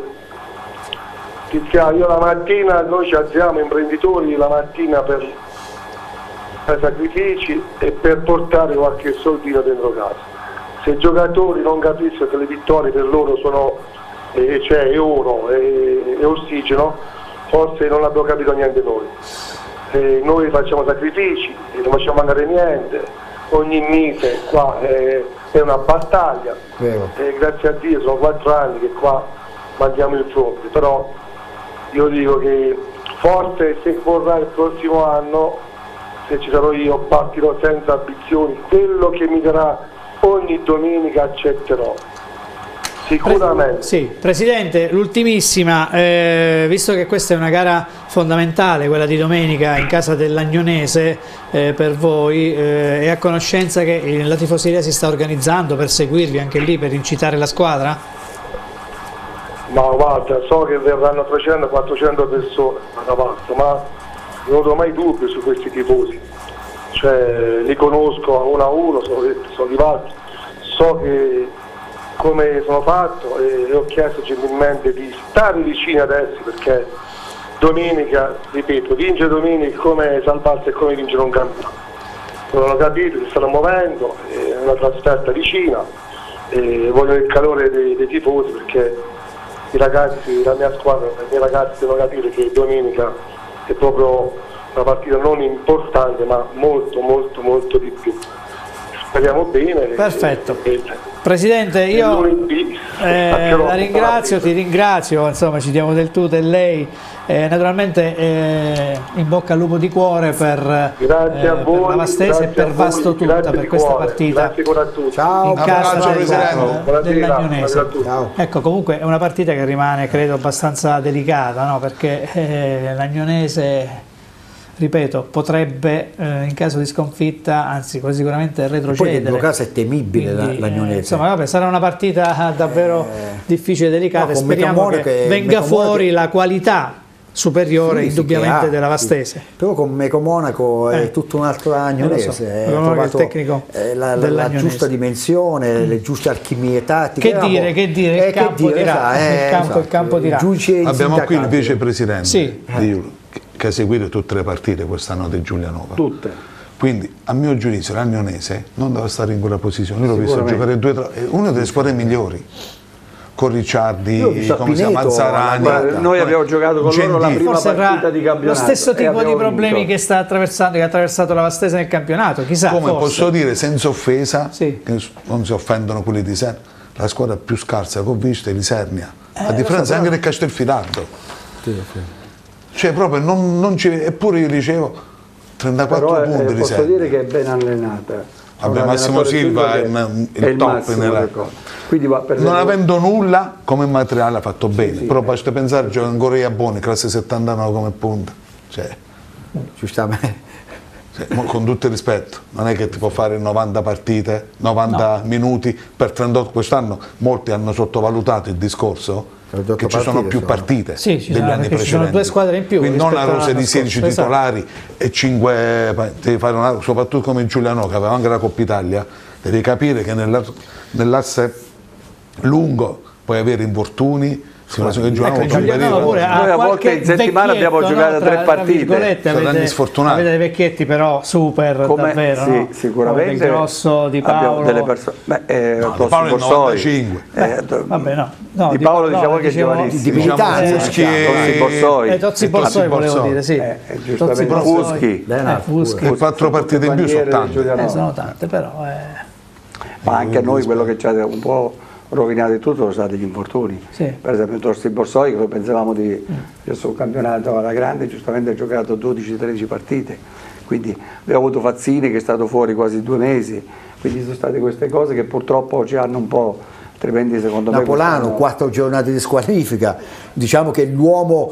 io la mattina, noi ci alziamo imprenditori la mattina per fare sacrifici e per portare qualche soldino dentro casa. Se i giocatori non capiscono che le vittorie per loro sono cioè oro e ossigeno, forse non abbiamo capito niente noi. Noi facciamo sacrifici e non facciamo mancare niente, ogni mese qua è una battaglia, grazie a Dio sono 4 anni che qua mandiamo il fronte, però io dico che forse se vorrà il prossimo anno, se ci sarò io, partirò senza ambizioni, quello che mi darà ogni domenica accetterò. Sicuramente. Sì, Presidente, l'ultimissima, visto che questa è una gara fondamentale, quella di domenica in casa dell'Agnonese per voi, è a conoscenza che la tifoseria si sta organizzando per seguirvi anche lì, per incitare la squadra? Ma guarda, so che verranno 300-400 persone da parte, ma non ho mai dubbi su questi tifosi, cioè li conosco a uno, sono arrivati, so che come sono fatto e ho chiesto gentilmente di stare vicini adesso, perché domenica, ripeto, vince domenica come salvarsi e come vincere un campionato. Non ho capito, si stanno muovendo, è una trasferta vicina, voglio il calore dei tifosi, perché i ragazzi, la mia squadra, i miei ragazzi devono capire che domenica è proprio una partita non importante ma molto molto molto di più. Speriamo bene. Perfetto. Presidente, io la ringrazio, ti ringrazio, insomma ci diamo del tu e lei, naturalmente in bocca al lupo di cuore per la Vastese e per Vasto tutta per questa partita in casa dell'Agnonese. Ecco, comunque è una partita che rimane credo abbastanza delicata, no? Perché l'Agnonese, ripeto, potrebbe in caso di sconfitta, anzi quasi sicuramente retrocedere. Poi dentro casa è temibile l'Agnonese. Insomma, vabbè, sarà una partita davvero difficile e delicata, e speriamo che venga fuori la qualità superiore indubbiamente della Vastese. Però con Meco Monaco è tutto un altro Agnonese, ha trovato il tecnico la giusta dimensione, le giuste alchimie tattiche. Che dire, il campo dirà. Abbiamo qui il vicepresidente che ha seguito tutte le partite quest'anno di Giulianova. Tutte. Quindi a mio giudizio l'Agnonese non deve stare in quella posizione. Io l'ho visto giocare una delle squadre migliori. Con Ricciardi, come si chiama, Mazzarani. Noi abbiamo giocato con loro la prima partita di campionato. Lo stesso tipo di problemi che sta attraversando, che ha attraversato la Vastese nel campionato, chissà. Come posso dire senza offesa, che non si offendono quelli di Isernia, la squadra più scarsa che ho visto è l'Isernia, a differenza anche del Castelfidardo. Cioè proprio non ci, eppure io dicevo 34 punti di posso dire che è ben allenata. Vabbè, Massimo Silva è il top nella... Quindi non avendo nulla come materiale ha fatto bene, però basta pensare che ancora Iaboni, classe 79 come punta, cioè, giustamente, con tutto il rispetto, non è che ti può fare 90 partite, 90 minuti per 38, quest'anno molti hanno sottovalutato il discorso che ci sono più partite degli anni precedenti, ci sono 2 squadre in più, quindi non una rosa di 16 titolari e 5, devi fare soprattutto come Giuliano che aveva anche la Coppa Italia, devi capire che nell'asse lungo puoi avere infortuni. Noi a volte in settimana abbiamo giocato 3 partite, sono anni sfortunati. Avete dei vecchietti però super davvero, sì, no? sicuramente Del Grosso, Di Paolo, delle persone, Paolo è 95, vabbè, Di Paolo diciamo che è giovanissimo, Tozzi Borsoi volevo dire, sì, Fuschi, e 4 partite in più sono tante, sono tante però ma anche a noi quello che ci ha un po' rovinato di tutto sono stati gli infortuni. Per esempio Tozzi Borsoi, che noi pensavamo di sul campionato alla grande, giustamente ha giocato 12-13 partite, quindi abbiamo avuto Fazzini che è stato fuori quasi 2 mesi, quindi sono state queste cose che purtroppo ci hanno un po' altrimenti secondo me Napolano, 4 giornate di squalifica, diciamo che l'uomo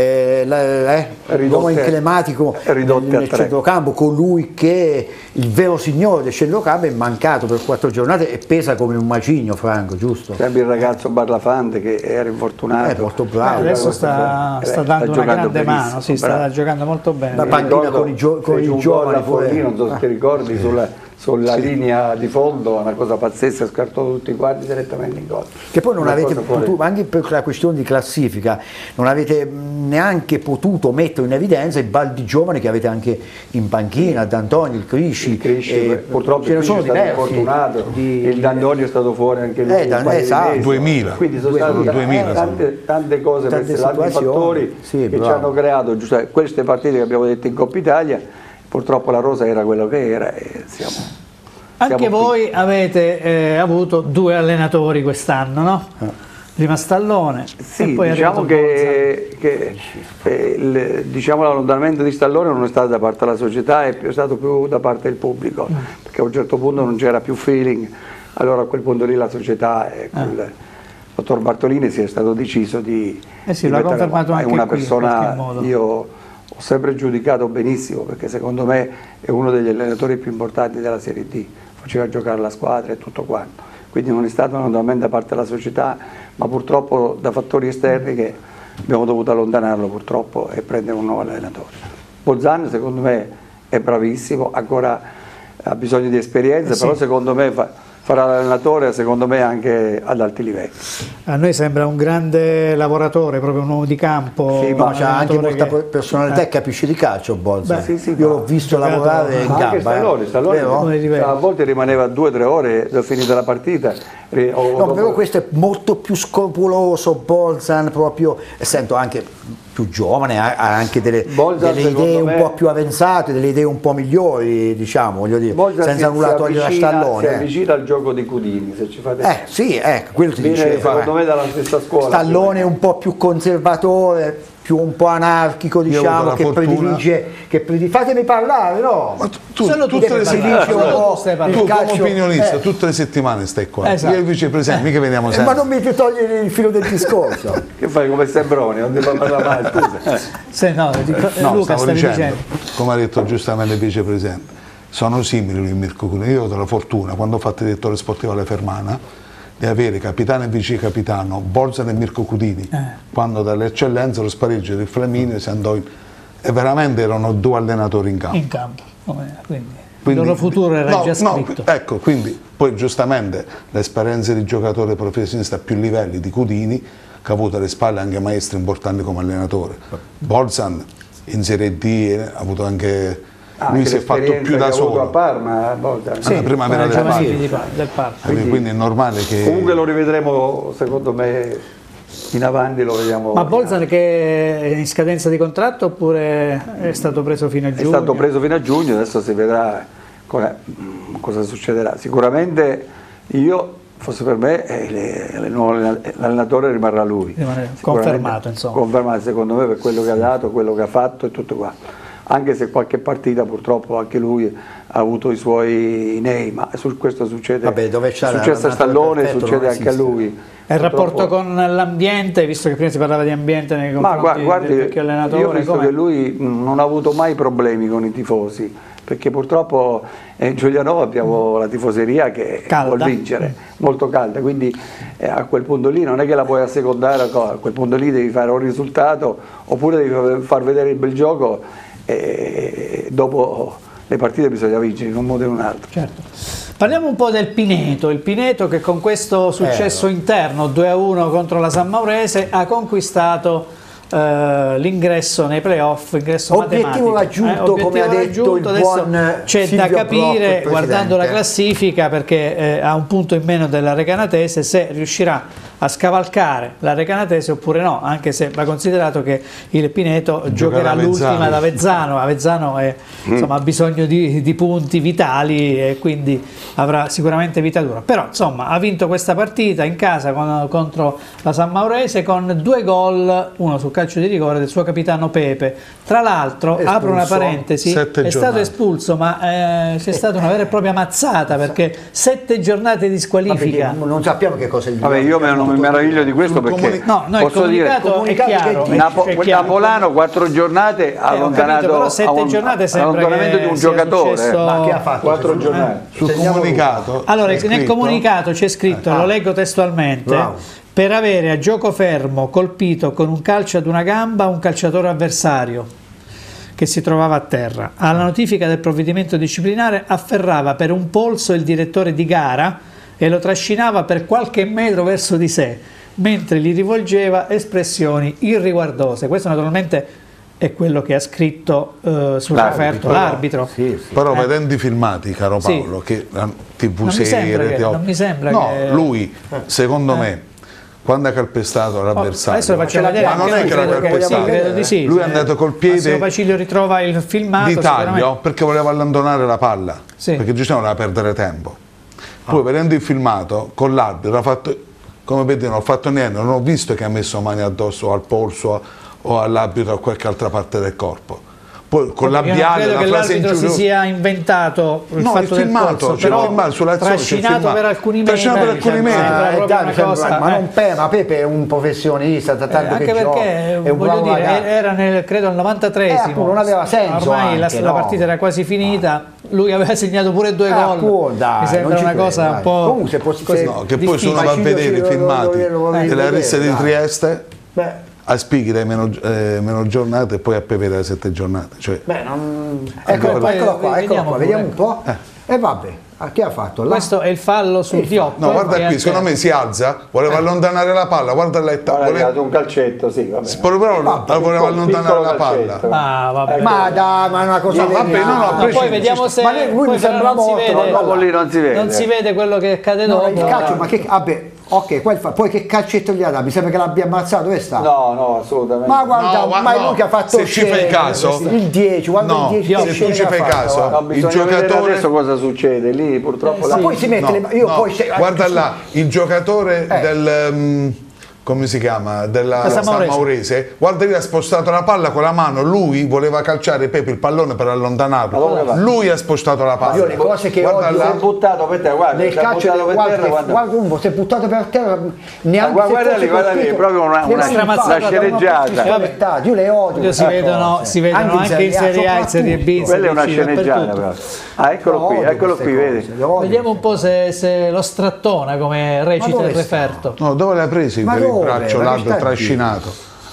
emblematico nel centrocampo, colui che il vero signore del centrocampo, è mancato per 4 giornate e pesa come un macigno, Franco, giusto? Sempre il ragazzo Barlafante che era infortunato, molto bravo. Adesso sta dando una grande mano, sì, sta giocando molto bene. La panchina con i giovani, non so se ti ricordi, sulla linea di fondo, una cosa pazzesca, scartò tutti quanti direttamente in gol. Che poi non avete potuto, anche per la questione di classifica, non avete neanche potuto mettere in evidenza i baldi giovani che avete anche in panchina, D'Antonio, il Crisci, purtroppo il Crisci è stato infortunato, il D'Antonio è stato fuori anche lui, esatto. 2000. Quindi sono state tante cose, tanti fattori che ci hanno creato queste partite che abbiamo detto in Coppa Italia. Purtroppo la rosa era quello che era e anche voi avete avuto 2 allenatori quest'anno, no? Prima Stallone, sì, e poi diciamo diciamo l'allontanamento di Stallone non è stato da parte della società, è stato più da parte del pubblico, perché a un certo punto non c'era più feeling, allora a quel punto lì la società il dottor Bartolini si è stato deciso di l'ha confermato anche una qui, persona, io ho sempre giudicato benissimo, perché secondo me è uno degli allenatori più importanti della Serie D, faceva giocare la squadra e tutto quanto, quindi non è stato naturalmente da parte della società, ma purtroppo da fattori esterni che abbiamo dovuto allontanarlo purtroppo e prendere un nuovo allenatore. Bolzano secondo me è bravissimo, ancora ha bisogno di esperienza, però secondo me farà l'allenatore, secondo me, anche ad alti livelli. A noi sembra un grande lavoratore, proprio un uomo di campo. Sì, ma c'ha anche molta personalità e capisce di calcio Bolza. Io l'ho visto lavorare in gamba. Stallone a volte rimaneva 2 o 3 ore da finita la partita. Però questo è molto più scrupoloso, Bolzan, proprio, essendo anche più giovane, ha anche delle idee un po' più avanzate, delle idee un po' migliori, diciamo, voglio dire, senza nulla togliere a Stallone. Si avvicina al gioco di Cudini, se ci fate sì, quello ti dicevo. Secondo me dalla stessa scuola. Stallone è un po' più conservatore, più un po' anarchico, diciamo, che predilige, fatemi parlare, no? Ma tu tutte le settimane, tu come opinionista, tutte le settimane stai qua. Io e il vicepresidente, mica veniamo sempre. Ma non mi togliere il filo del discorso. Che fai come Sembroni, non devo parlare mai, scusa. Luca, stavo dicendo, come ha detto giustamente il vicepresidente, sono simili lui e Mirko Cudini. Io ho avuto la fortuna, quando ho fatto il direttore sportivo alle Fermana, di avere capitano e vice capitano Bolzan e Mirko Cudini, quando dall'eccellenza lo spareggio del Flaminio si andò e veramente erano 2 allenatori in campo. Quindi il loro futuro era già scritto. Ecco, quindi poi giustamente l'esperienza di giocatore professionista a più livelli di Cudini, che ha avuto alle spalle anche maestri importanti come allenatore. Bolzan in Serie D ha avuto anche... lui si è fatto più da solo a Parma, alla primavera del Parma, quindi è normale che comunque lo rivedremo, secondo me in avanti lo vediamo. Ma Bolzan che è in scadenza di contratto oppure è stato preso fino a giugno? È stato preso fino a giugno, adesso si vedrà cosa succederà. Sicuramente forse per me l'allenatore rimarrà lui, confermato, insomma. Confermato secondo me per quello che ha dato, quello che ha fatto e tutto qua. Anche se qualche partita purtroppo anche lui ha avuto i suoi nei, ma questo succede. Vabbè, dove c'è successo a Stallone, succede anche a lui. E il rapporto con l'ambiente, visto che prima si parlava di ambiente nei confronti del vecchio allenatore? Io ho visto che lui non ha avuto mai problemi con i tifosi, perché purtroppo in Giulianova abbiamo la tifoseria che vuol vincere, molto calda, quindi a quel punto lì non è che la puoi assecondare, a quel punto lì devi fare un risultato oppure devi far vedere il bel gioco e dopo le partite bisogna vincere in un modo o in un altro. Certo. Parliamo un po' del Pineto, il Pineto che con questo successo interno 2-1 contro la San Maurese ha conquistato l'ingresso nei playoff, ingresso obiettivo raggiunto, come ha detto il buon c'è da capire guardando la classifica, perché ha un punto in meno della Recanatese, se riuscirà a scavalcare la Recanatese oppure no, anche se va considerato che il Pineto giocherà l'ultima ad Avezzano. Avezzano insomma, ha bisogno di punti vitali e quindi avrà sicuramente vita dura, però insomma ha vinto questa partita in casa contro la San Maurese con 2 gol, uno sul calcio di rigore del suo capitano Pepe. Tra l'altro, apro una parentesi, è stato espulso, ma c'è stata una vera e propria mazzata, perché 7 giornate di squalifica. Non sappiamo che cosa gli Vabbè, io non mi meraviglio di questo perché posso dire è chiaro, Napolano 4 giornate ha allontanato, però 7 giornate allontanamento di un giocatore. Successo... Ma che ha fatto? 4 giornate. Sul comunicato. Allora, nel comunicato c'è scritto, lo leggo testualmente: per avere a gioco fermo colpito con un calcio ad una gamba un calciatore avversario che si trovava a terra. Alla notifica del provvedimento disciplinare afferrava per un polso il direttore di gara e lo trascinava per qualche metro verso di sé, mentre gli rivolgeva espressioni irriguardose. Questo naturalmente è quello che ha scritto sul referto l'arbitro. Però vedendo i filmati, caro Paolo, che la TV serie... Non mi sembra che... lui, secondo me, quando ha calpestato l'avversario, adesso lo facciamo vedere, ma non è che l'ha calpestato, credo di sì. Lui è andato col piede Pacilio ritrova il filmato di taglio perché voleva allontanare la palla, perché giustamente voleva perdere tempo. Poi vedendo il filmato con l'arbitro ha fatto, come vedete, non ho fatto niente, non ho visto che ha messo mani addosso o al polso o all'arbitro o a qualche altra parte del corpo. Poi con labiale, credo che l'arbitro si sia inventato il fatto del polso, però trascinato per alcuni metri, ma non ma Pepe è un professionista, tanto anche che perché voglio dire, era credo al 93esimo, non aveva senso, ormai la partita era quasi finita, lui aveva segnato pure 2 gol, mi sembra una cosa un po' che poi se uno va a vedere i filmati della Rissa di Trieste, a Spighi dai meno giornate e poi a Pepe dai 7 giornate. Cioè, eccolo qua, vediamo un po'. E vabbè, che ha fatto? Questo è il fallo sul Diop. No, guarda qui, secondo me si alza, voleva allontanare la palla, guarda voleva un calcetto, sì, vabbè. Voleva allontanare la palla. Ma dai, ma è una cosa poi vediamo se lui mi sembra morto, dopo lì non si vede. Non si vede quello che accade dopo. Il calcio, ma che vabbè. Ok, poi che calcetto gli ha dato? Mi sembra che l'abbia ammazzato, dove sta? No, assolutamente. Ma guarda, ma è lui che ha fatto se ci fai caso, il 10, guarda il 10. Se tu ci fai caso, il giocatore adesso cosa succede lì, purtroppo ma poi si mette guarda là, il giocatore del come si chiama? Della San Maurese, guarda lì, ha spostato la palla con la mano, lui voleva calciare Pepe il pallone per allontanarlo, lui ha spostato la palla. Io le cose che si è buttato per terra, guarda, nel calcio guarda, si è buttato per terra, neanche guarda lì, è proprio una sceneggiata. Io le odio. Si vedono anche in Serie A e in Serie B. Quella è una sceneggiata. Eccolo qui, vedi. Vediamo un po' se lo strattona come recita il referto. No, dove l'hai preso il braccio largo trascinato?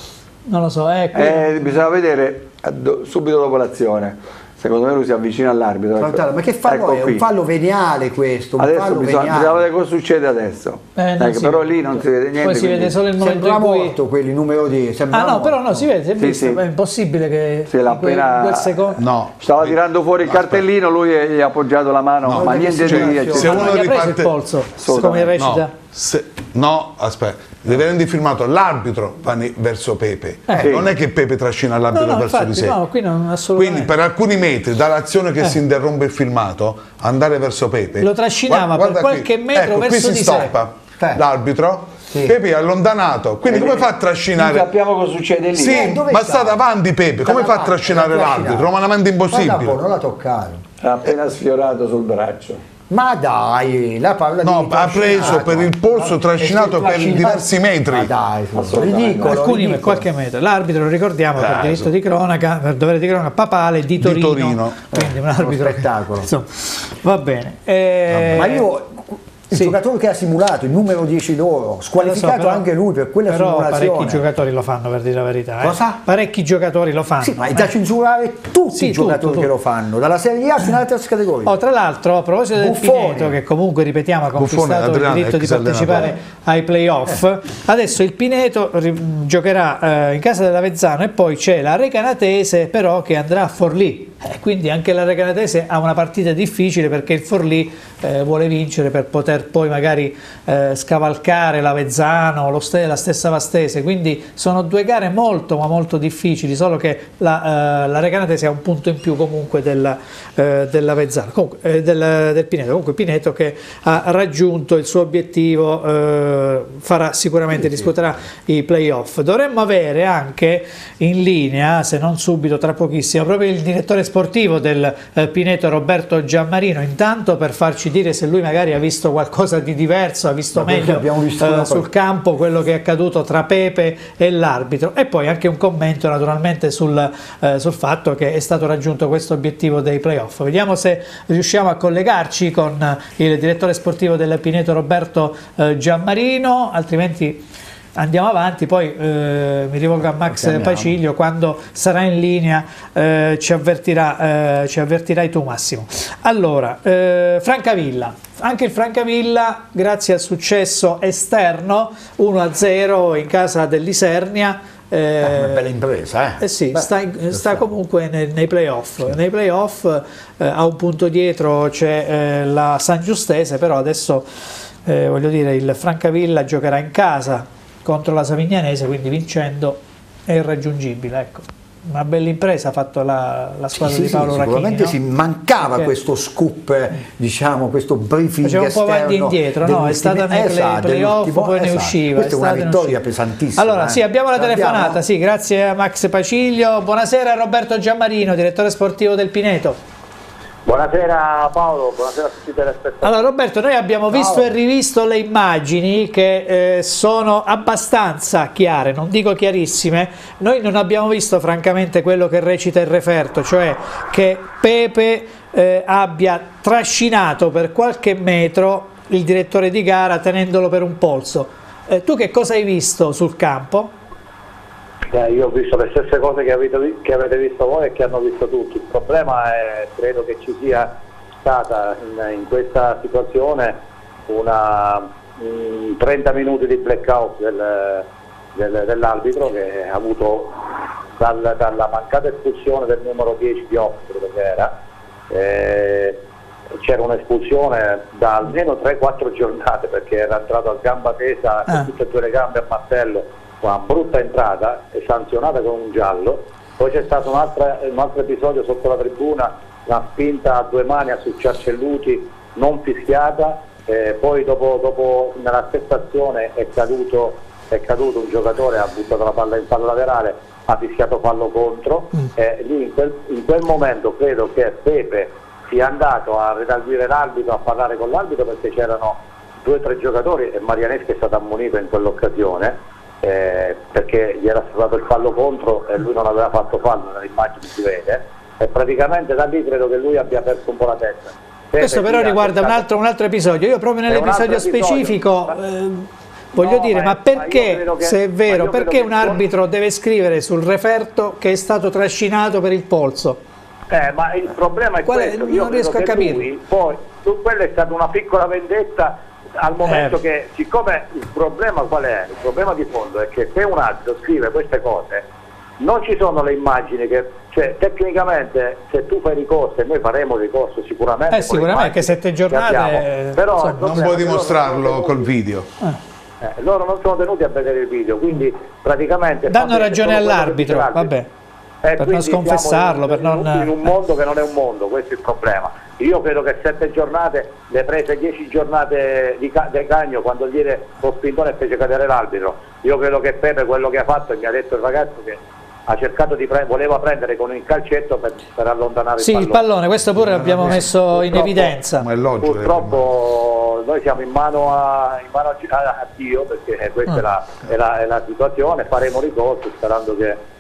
Non lo so, bisogna vedere subito dopo l'azione. Secondo me lui si avvicina all'arbitro. Ma che fallo è? Un fallo veniale questo. Adesso bisogna vedere cosa succede adesso. Però lì non si vede niente. Poi si vede solo il momento in cui... morto quelli numero 10. Però no, si vede, si è visto. È impossibile che quel secondo... No. Stava tirando fuori il cartellino, lui gli ha appoggiato la mano, ma niente di... Se uno riparte il polso, come recita... No, aspetta, deve rendere filmato, l'arbitro va verso Pepe, non è che Pepe trascina l'arbitro verso di sé. No, qui non quindi per alcuni metri dall'azione che si interrompe il filmato, andare verso Pepe. Lo trascinava per qualche metro verso qui di si sé. Stoppa l'arbitro, Pepe è allontanato, quindi come fa a trascinare? Non sappiamo cosa succede lì. Sì, ma sta davanti Pepe, come fa a trascinare l'arbitro? Romanamente impossibile. Non la toccare. Ha appena sfiorato sul braccio. Ma dai, la palla ha preso per il polso, trascinato per diversi metri. Ma dai, ridicolo. Alcuni per qualche metro. L'arbitro, lo ricordiamo, per diritto di cronaca, per dovere di cronaca, Papale di Torino. Quindi un arbitro. Spettacolo. Insomma, va bene. Ma io... Il giocatore che ha simulato, il numero 10 loro, squalificato anche lui per quella simulazione. Parecchi giocatori lo fanno, per dire la verità. Cosa? Parecchi giocatori lo fanno. Sì, ma è da censurare tutti i giocatori che lo fanno, dalla Serie A fino alla terza categoria. Tra l'altro, a proposito del Pineto, che comunque, ripetiamo, ha conquistato il diritto di partecipare ai playoff, adesso il Pineto giocherà in casa dell'Avezzano e poi c'è la Recanatese però che andrà a Forlì. Quindi anche la Recanatese ha una partita difficile perché il Forlì vuole vincere per poter poi magari scavalcare l'Avezzano, la stessa Vastese, quindi sono due gare molto ma molto difficili, solo che la Recanatese ha un punto in più comunque dell'Avezzano, del Pineto. Comunque Pineto che ha raggiunto il suo obiettivo, farà sicuramente, disputerà i playoff. Dovremmo avere anche in linea, se non subito, tra pochissimo, proprio il direttore sportivo del Pineto, Roberto Giammarino, intanto per farci dire se lui magari ha visto qualcosa di diverso, ha visto meglio sul campo quello che è accaduto tra Pepe e l'arbitro, e poi anche un commento naturalmente sul fatto che è stato raggiunto questo obiettivo dei playoff. Vediamo se riusciamo a collegarci con il direttore sportivo del Pineto, Roberto Giammarino, altrimenti andiamo avanti, poi mi rivolgo a Max Paciglio, quando sarà in linea ci avvertirai tu, Massimo. Allora, Francavilla, anche il Francavilla grazie al successo esterno 1-0 in casa dell'Isernia, una bella impresa, sì, sta comunque nei playoff. Nei playoff a un punto dietro c'è la San Giustese, però adesso voglio dire, il Francavilla giocherà in casa contro la Savignanese, quindi vincendo è irraggiungibile. Ecco, una bella impresa ha fatto la squadra di Paolo Rachini. Sicuramente si mancava questo scoop, diciamo, questo briefing faceva un po' avanti e indietro, no? È stata nei playoff, poi ne usciva. Questa è una vittoria pesantissima. Allora, sì, abbiamo la telefonata, sì, grazie a Max Paciglio. Buonasera a Roberto Giammarino, direttore sportivo del Pineto. Buonasera Paolo, buonasera a tutti i telespettatori. Allora Roberto, noi abbiamo visto e rivisto le immagini che sono abbastanza chiare, non dico chiarissime. Noi non abbiamo visto francamente quello che recita il referto, cioè che Pepe abbia trascinato per qualche metro il direttore di gara tenendolo per un polso. Tu che cosa hai visto sul campo? Io ho visto le stesse cose che avete visto voi e che hanno visto tutti. Il problema è, credo che ci sia stata in questa situazione 30 minuti di blackout dell'arbitro, che ha avuto dalla mancata espulsione del numero 10 di Off, credo che era, c'era un'espulsione da almeno 3-4 giornate, perché era entrato a gamba tesa con tutte e due le gambe a martello, una brutta entrata e sanzionata con un giallo. Poi c'è stato un altro episodio sotto la tribuna, una spinta a due mani a Succiarcelluti non fischiata, poi dopo nella stessa azione è caduto un giocatore, ha buttato la palla in fallo laterale, ha fischiato fallo contro, lì in quel momento credo che Pepe sia andato a redarguire l'arbitro, a parlare con l'arbitro, perché c'erano 2 o 3 giocatori e Marianeschi è stato ammonito in quell'occasione, perché gli era stato dato il fallo contro e lui non aveva fatto fallo, nell'immagine si vede, e praticamente da lì credo che lui abbia perso un po' la testa. Questo però riguarda un altro episodio. Io proprio nell'episodio specifico voglio dire, ma perché, se è vero, perché un arbitro deve scrivere sul referto che è stato trascinato per il polso? Ma il problema è questo, io non riesco a capire. Poi quella è stata una piccola vendetta, al momento che, siccome il problema qual è? Il problema di fondo è che se un arbitro scrive queste cose non ci sono le immagini, cioè tecnicamente se tu fai ricorso, e noi faremo ricorso sicuramente, sicuramente che 7 giornate però non puoi dimostrarlo col video, loro non sono tenuti a vedere il video, quindi praticamente danno ragione all'arbitro, vabbè, per non sconfessarlo, per non... in un mondo che non è un mondo, questo è il problema. Io credo che 7 giornate, le prese 10 giornate di Cagno, quando diede lo spintone e fece cadere l'arbitro. Io credo che Pepe quello che ha fatto, e mi ha detto il ragazzo, che ha cercato voleva prendere con il calcetto per allontanare il pallone. Questo pure l'abbiamo messo in evidenza. Ma è logico, purtroppo noi siamo in mano a Dio, perché questa è la situazione. Faremo ricorso sperando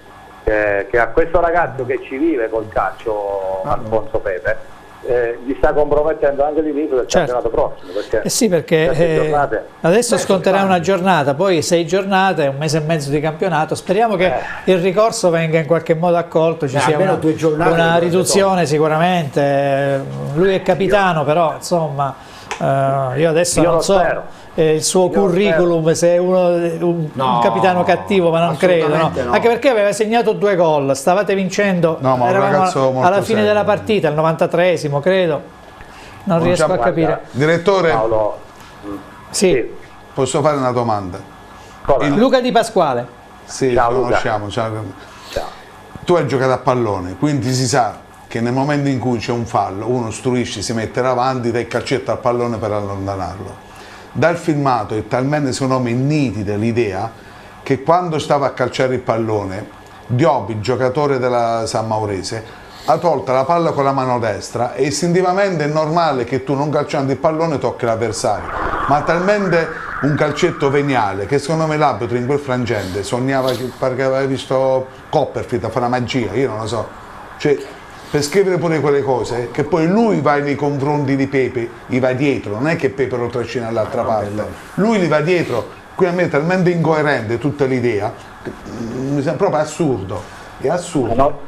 che a questo ragazzo che ci vive col calcio, Alfonso Pepe, gli sta compromettendo anche l'inizio del campionato prossimo, perché sì, perché adesso sconterà una giornata, poi 6 giornate, un mese e mezzo di campionato. Speriamo che il ricorso venga in qualche modo accolto, ci sia una riduzione sicuramente. Lui è capitano, però insomma io adesso non so il suo curriculum, se è un capitano cattivo, ma non credo, no. Anche perché aveva segnato 2 gol, stavate vincendo, eravamo alla fine della partita, al 93esimo credo. Non riesco a capire. Direttore, Paolo, Sì. posso fare una domanda? Luca Di Pasquale. Sì, Ciao, ci conosciamo. Ciao. ciao. Tu hai giocato a pallone, quindi si sa che nel momento in cui c'è un fallo, uno ostruisce, si mette davanti, dà il calcetto al pallone per allontanarlo. Dal filmato è talmente, secondo me, nitida l'idea che quando stava a calciare il pallone, Diop, il giocatore della San Maurese, ha tolto la palla con la mano destra e istintivamente è normale che tu, non calciando il pallone, tocchi l'avversario, ma talmente un calcetto veniale che secondo me l'arbitro in quel frangente sognava perché aveva visto Copperfield a fare una magia, io non lo so, cioè, per scrivere pure quelle cose, che poi lui va nei confronti di Pepe, gli va dietro, non è che Pepe lo trascina dall'altra parte, lui gli va dietro, qui a me è talmente incoerente tutta l'idea, mi sembra proprio assurdo, è assurdo.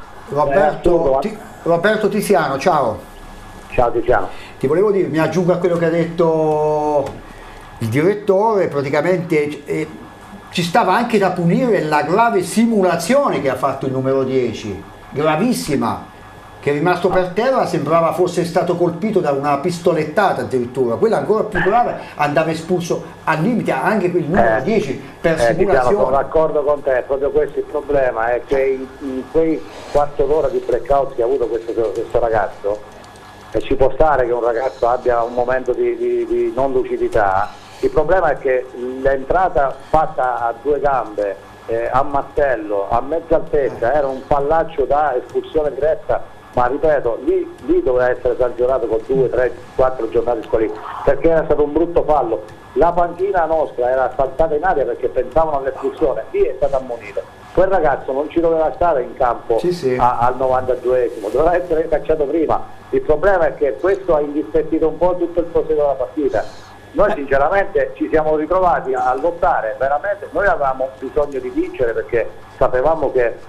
Roberto Tiziano, ciao. Ciao Tiziano. Ti volevo dire, mi aggiungo a quello che ha detto il direttore, praticamente ci stava anche da punire la grave simulazione che ha fatto il numero 10, gravissima, che è rimasto per terra, sembrava fosse stato colpito da una pistolettata addirittura, quella ancora più grave, andava espulso al limite anche il numero 10 per simulazione. Sono d'accordo con te, proprio questo è il problema, è che in quei 4 ore di blackout che ha avuto questo ragazzo, e ci può stare che un ragazzo abbia un momento di non lucidità, il problema è che l'entrata fatta a 2 gambe, a martello, a mezza altezza, era un pallaccio da espulsione diretta, ma ripeto, lì doveva essere sanzionato con 2, 3, 4 giornate squalifiche, perché era stato un brutto fallo. La panchina nostra era saltata in aria perché pensavano all'espulsione, lì è stato ammonito. Quel ragazzo non ci doveva stare in campo al 92esimo, doveva essere cacciato prima. Il problema è che questo ha indispettito un po' tutto il proseguo della partita. Noi sinceramente ci siamo ritrovati a lottare, veramente, noi avevamo bisogno di vincere perché sapevamo che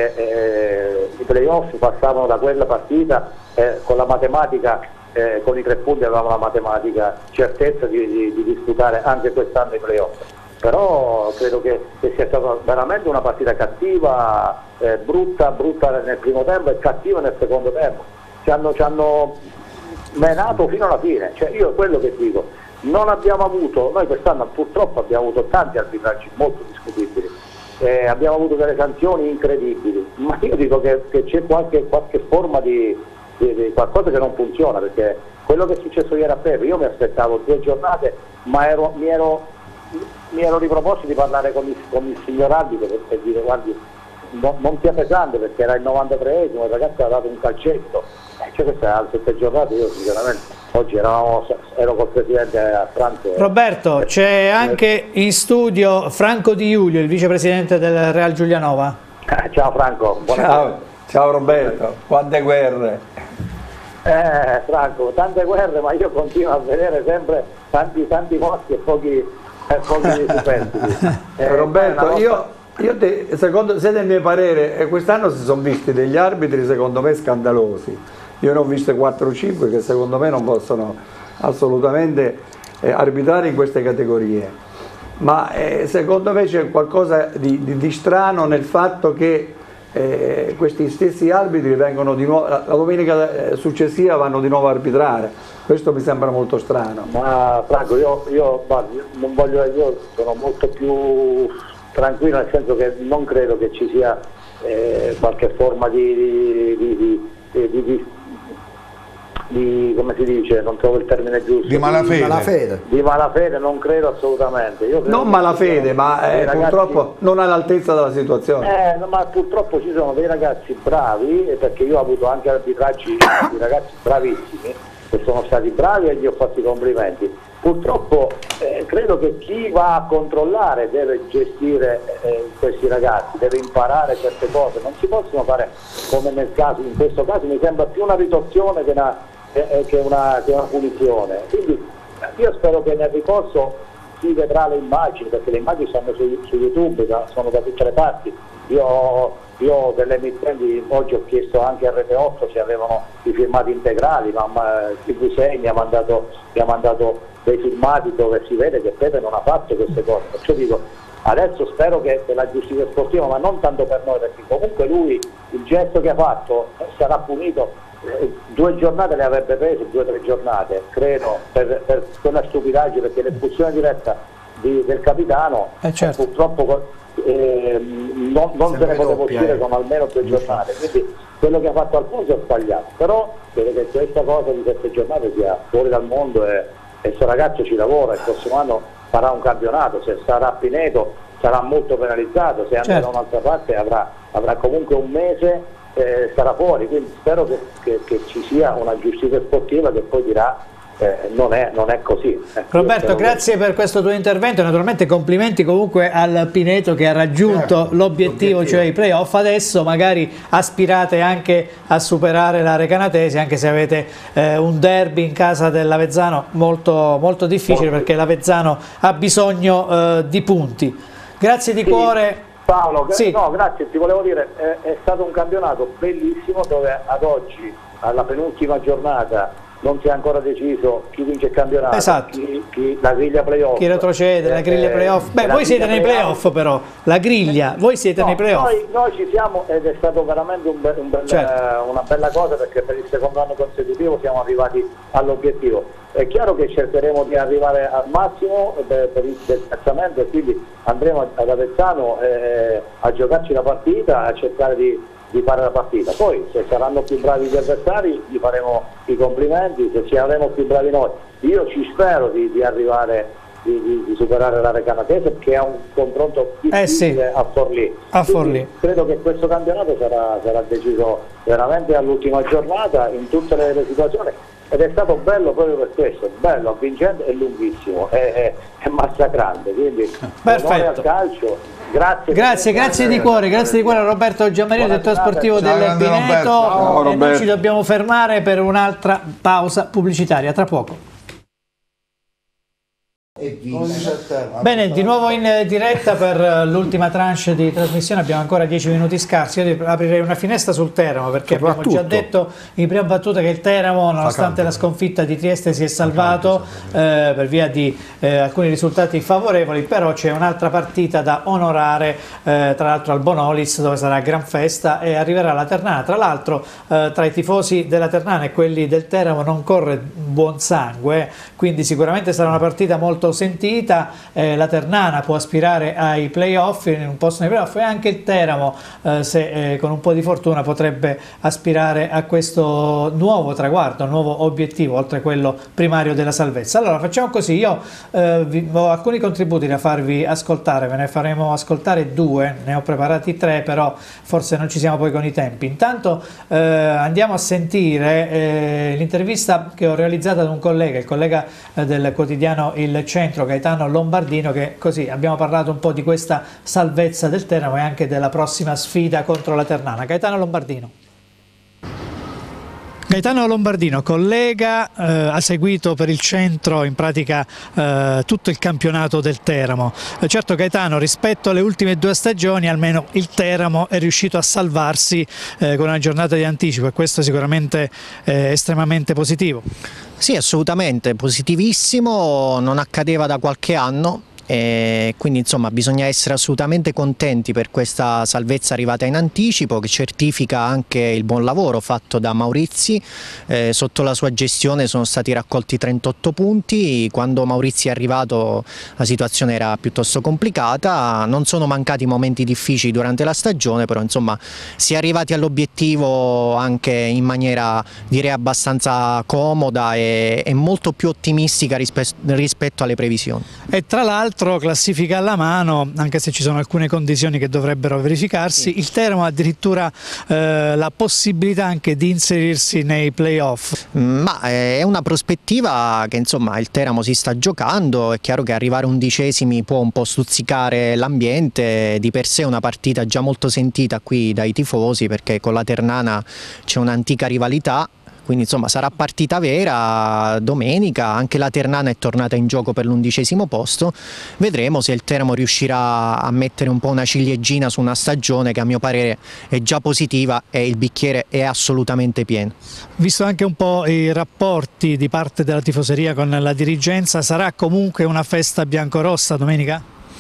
i playoff passavano da quella partita con la matematica, con i 3 punti avevamo la matematica certezza di disputare anche quest'anno i playoff, però credo che sia stata veramente una partita cattiva, brutta nel primo tempo e cattiva nel secondo tempo, ci hanno menato fino alla fine, cioè io quello che dico, non abbiamo avuto, noi quest'anno purtroppo abbiamo avuto tanti arbitraggi molto discutibili, abbiamo avuto delle sanzioni incredibili, ma io dico che c'è qualche forma di qualcosa che non funziona, perché quello che è successo ieri a Pepe, io mi aspettavo 2 giornate, ma mi ero riproposto di parlare con il signor arbitro per dire guardi, non sia pesante, perché era il 93esimo, il ragazzo ha dato un calcetto, cioè questa è la 7 giornate, io sinceramente oggi ero col presidente a Franco. Roberto, c'è anche in studio Franco Di Giulio, il vicepresidente del Real Giulianova. Ciao Franco, ciao Roberto, quante guerre. Franco, tante guerre, ma io continuo a vedere sempre tanti morti e pochi superstiti. Roberto, secondo se nel mio parere, quest'anno si sono visti degli arbitri secondo me scandalosi. Io ne ho viste 4 o 5 che secondo me non possono assolutamente arbitrare in queste categorie, ma secondo me c'è qualcosa di strano nel fatto che questi stessi arbitri vengono di nuovo, la domenica successiva vanno di nuovo a arbitrare. Questo mi sembra molto strano. Ma Franco, io sono molto più tranquillo, nel senso che non credo che ci sia qualche forma di come si dice, non trovo il termine giusto, di malafede. Di malafede non credo assolutamente. Io credo non malafede, ma purtroppo non all'altezza della situazione. Ma purtroppo ci sono dei ragazzi bravi, perché io ho avuto anche arbitraggi di ragazzi bravissimi che sono stati bravi e gli ho fatto i complimenti. Purtroppo credo che chi va a controllare deve gestire questi ragazzi, deve imparare certe cose, non si possono fare come nel caso, in questo caso mi sembra più una ritorsione che una punizione. Quindi io spero che nel ricorso si vedrà le immagini, perché le immagini stanno su YouTube, sono da tutte le parti. Io ho delle emittenti, oggi ho chiesto anche a Rete 8 se avevano i filmati integrali, ma TV6 mi ha mandato dei filmati dove si vede che Pepe non ha fatto queste cose. Perciò dico, adesso spero che la giustizia sportiva, ma non tanto per noi, perché comunque lui il gesto che ha fatto sarà punito 2 giornate le avrebbe prese, 2 o 3 giornate, credo, per quella stupidaggine, perché l'espulsione diretta del capitano certo. purtroppo non se ne poteva uscire con almeno 2 giornate, quindi quello che ha fatto Alfonso è sbagliato, però credo che questa cosa di 7 giornate sia fuori dal mondo e questo ragazzo ci lavora, il prossimo anno farà un campionato, se sarà a Pineto sarà molto penalizzato, se andrà da un'altra parte avrà comunque un mese, starà fuori, quindi spero che ci sia una giustizia sportiva che poi dirà non è così. Roberto, grazie per questo tuo intervento, naturalmente complimenti comunque al Pineto che ha raggiunto l'obiettivo, cioè i playoff. Adesso magari aspirate anche a superare la Recanatesi, anche se avete un derby in casa dell'Avezzano molto, molto difficile, perché l'Avezzano ha bisogno di punti. Grazie di cuore. Paolo, no, grazie, ti volevo dire, è stato un campionato bellissimo dove ad oggi, alla penultima giornata, non si è ancora deciso chi vince il campionato, esatto. La griglia playoff, chi retrocede, la griglia playoff. Beh, voi siete nei playoff però, la griglia, voi siete nei playoff. Noi ci siamo ed è stato veramente certo. Una bella cosa, perché per il secondo anno consecutivo siamo arrivati all'obiettivo. È chiaro che cercheremo di arrivare al massimo per il piazzamento, e quindi andremo ad Avezzano a giocarci la partita, a cercare di fare la partita. Poi se saranno più bravi gli avversari gli faremo i complimenti, se saremo più bravi noi. Io ci spero di arrivare, di superare la Recanatese, che ha un confronto difficile a Forlì. Credo che questo campionato sarà deciso veramente all'ultima giornata in tutte le situazioni, ed è stato bello proprio per questo, bello, avvincente e lunghissimo, è massacrante, quindi onore al calcio. Grazie di cuore a Roberto Giammarino, direttore sportivo del Pineto. Noi ci dobbiamo fermare per un'altra pausa pubblicitaria, tra poco. Bene, di nuovo in diretta per l'ultima tranche di trasmissione, abbiamo ancora 10 minuti scarsi. Io aprirei una finestra sul Teramo, perché abbiamo già detto in prima battuta che il Teramo, nonostante la sconfitta di Trieste, si è salvato per via di alcuni risultati favorevoli, però c'è un'altra partita da onorare, tra l'altro al Bonolis, dove sarà gran festa, e arriverà la Ternana. Tra l'altro tra i tifosi della Ternana e quelli del Teramo non corre buon sangue, quindi sicuramente sarà una partita molto sentita. La Ternana può aspirare ai playoff, in un posto nei playoff, e anche il Teramo, se con un po' di fortuna, potrebbe aspirare a questo nuovo traguardo, nuovo obiettivo, oltre a quello primario della salvezza. Allora facciamo così, io ho alcuni contributi da farvi ascoltare, ve ne faremo ascoltare 2, ne ho preparati 3, però forse non ci siamo poi con i tempi. Intanto andiamo a sentire l'intervista che ho realizzato ad un collega, il collega del quotidiano Il Centro, Gaetano Lombardino, che così abbiamo parlato un po' di questa salvezza del Teramo e anche della prossima sfida contro la Ternana. Gaetano Lombardino. Gaetano Lombardino, collega, ha seguito per Il Centro in pratica tutto il campionato del Teramo. Certo Gaetano, rispetto alle ultime 2 stagioni almeno il Teramo è riuscito a salvarsi con una giornata di anticipo, e questo sicuramente è estremamente positivo. Sì, assolutamente, positivissimo, non accadeva da qualche anno. E quindi insomma bisogna essere assolutamente contenti per questa salvezza arrivata in anticipo, che certifica anche il buon lavoro fatto da Maurizi. Sotto la sua gestione sono stati raccolti 38 punti, quando Maurizi è arrivato la situazione era piuttosto complicata, non sono mancati momenti difficili durante la stagione, però insomma si è arrivati all'obiettivo anche in maniera, direi, abbastanza comoda e molto più ottimistica rispetto alle previsioni. E tra l'altro, classifica alla mano, anche se ci sono alcune condizioni che dovrebbero verificarsi, il Teramo ha addirittura la possibilità anche di inserirsi nei playoff. Ma è una prospettiva che insomma il Teramo si sta giocando. È chiaro che arrivare 11esimi può un po' stuzzicare l'ambiente, di per sé è una partita già molto sentita qui dai tifosi, perché con la Ternana c'è un'antica rivalità. Quindi insomma sarà partita vera domenica, anche la Ternana è tornata in gioco per l'11° posto, vedremo se il Teramo riuscirà a mettere un po' una ciliegina su una stagione che a mio parere è già positiva e il bicchiere è assolutamente pieno. Visto anche un po' i rapporti di parte della tifoseria con la dirigenza, sarà comunque una festa biancorossa domenica?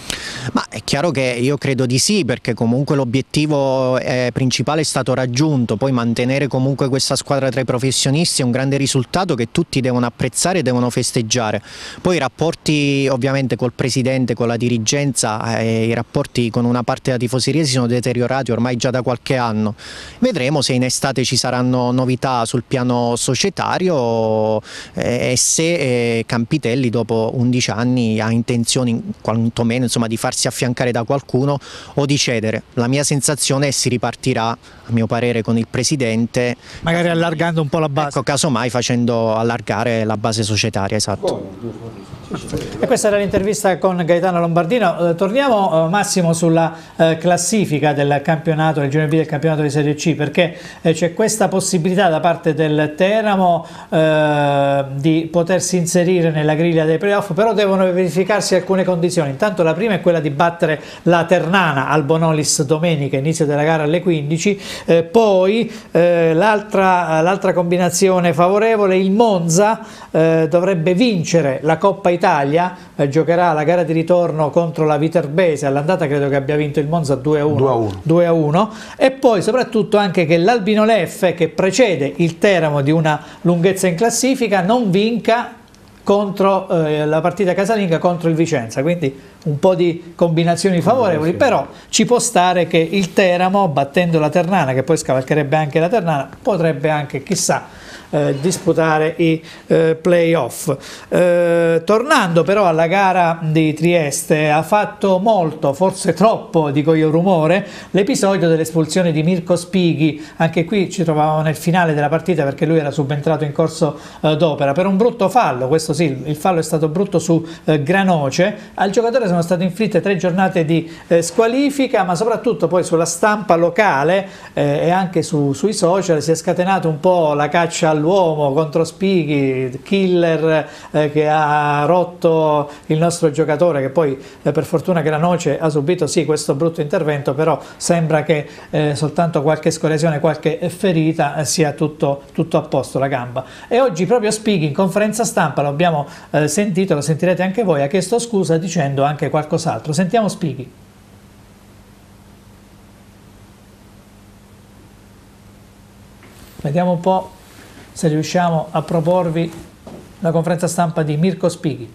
Ma è chiaro che io credo di sì, perché comunque l'obiettivo principale è stato raggiunto, poi mantenere comunque questa squadra tra i professionisti è un grande risultato che tutti devono apprezzare e devono festeggiare. Poi i rapporti ovviamente col presidente, con la dirigenza, i rapporti con una parte della tifoseria si sono deteriorati ormai già da qualche anno. Vedremo se in estate ci saranno novità sul piano societario e se Campitelli dopo 11 anni ha intenzioni quantomeno insomma di farsi affiancare da qualcuno o di cedere. La mia sensazione è che si ripartirà, a mio parere, con il presidente, magari allargando un po' la base, ecco, casomai facendo allargare la base societaria, esatto. E questa era l'intervista con Gaetano Lombardino. Torniamo Massimo sulla classifica del campionato, del girone B del campionato di Serie C, perché c'è questa possibilità da parte del Teramo di potersi inserire nella griglia dei playoff, però devono verificarsi alcune condizioni. Intanto la prima è quella di battere la Ternana al Bonolis domenica, inizio della gara alle 15, poi l'altra combinazione favorevole, il Monza dovrebbe vincere la Coppa Italia, giocherà la gara di ritorno contro la Viterbese, all'andata credo che abbia vinto il Monza 2-1, e poi soprattutto anche che l'Albino Leffe, che precede il Teramo di una lunghezza in classifica, non vinca contro la partita casalinga contro il Vicenza, quindi un po' di combinazioni favorevoli, però ci può stare che il Teramo, battendo la Ternana, che poi scavalcherebbe anche la Ternana, potrebbe anche, chissà, disputare i playoff. Tornando però alla gara di Trieste, ha fatto molto, forse troppo, dico io, rumore l'episodio dell'espulsione di Mirko Spighi. Anche qui ci trovavamo nel finale della partita, perché lui era subentrato in corso d'opera per un brutto fallo. Questo sì, il fallo è stato brutto su Granoce. Al giocatore sono state inflitte 3 giornate di squalifica, ma soprattutto poi sulla stampa locale e anche sui social si è scatenato un po' la caccia all'uomo contro Spighi, killer che ha rotto il nostro giocatore, che poi per fortuna Granoce ha subito sì questo brutto intervento, però sembra che soltanto qualche scoriazione, qualche ferita, sia tutto a posto, la gamba. E oggi proprio Spighi in conferenza stampa, lo abbiamo sentito, lo sentirete anche voi, ha chiesto scusa dicendo anche qualcos'altro. Sentiamo Spighi. Vediamo un po' se riusciamo a proporvi la conferenza stampa di Mirko Spighi.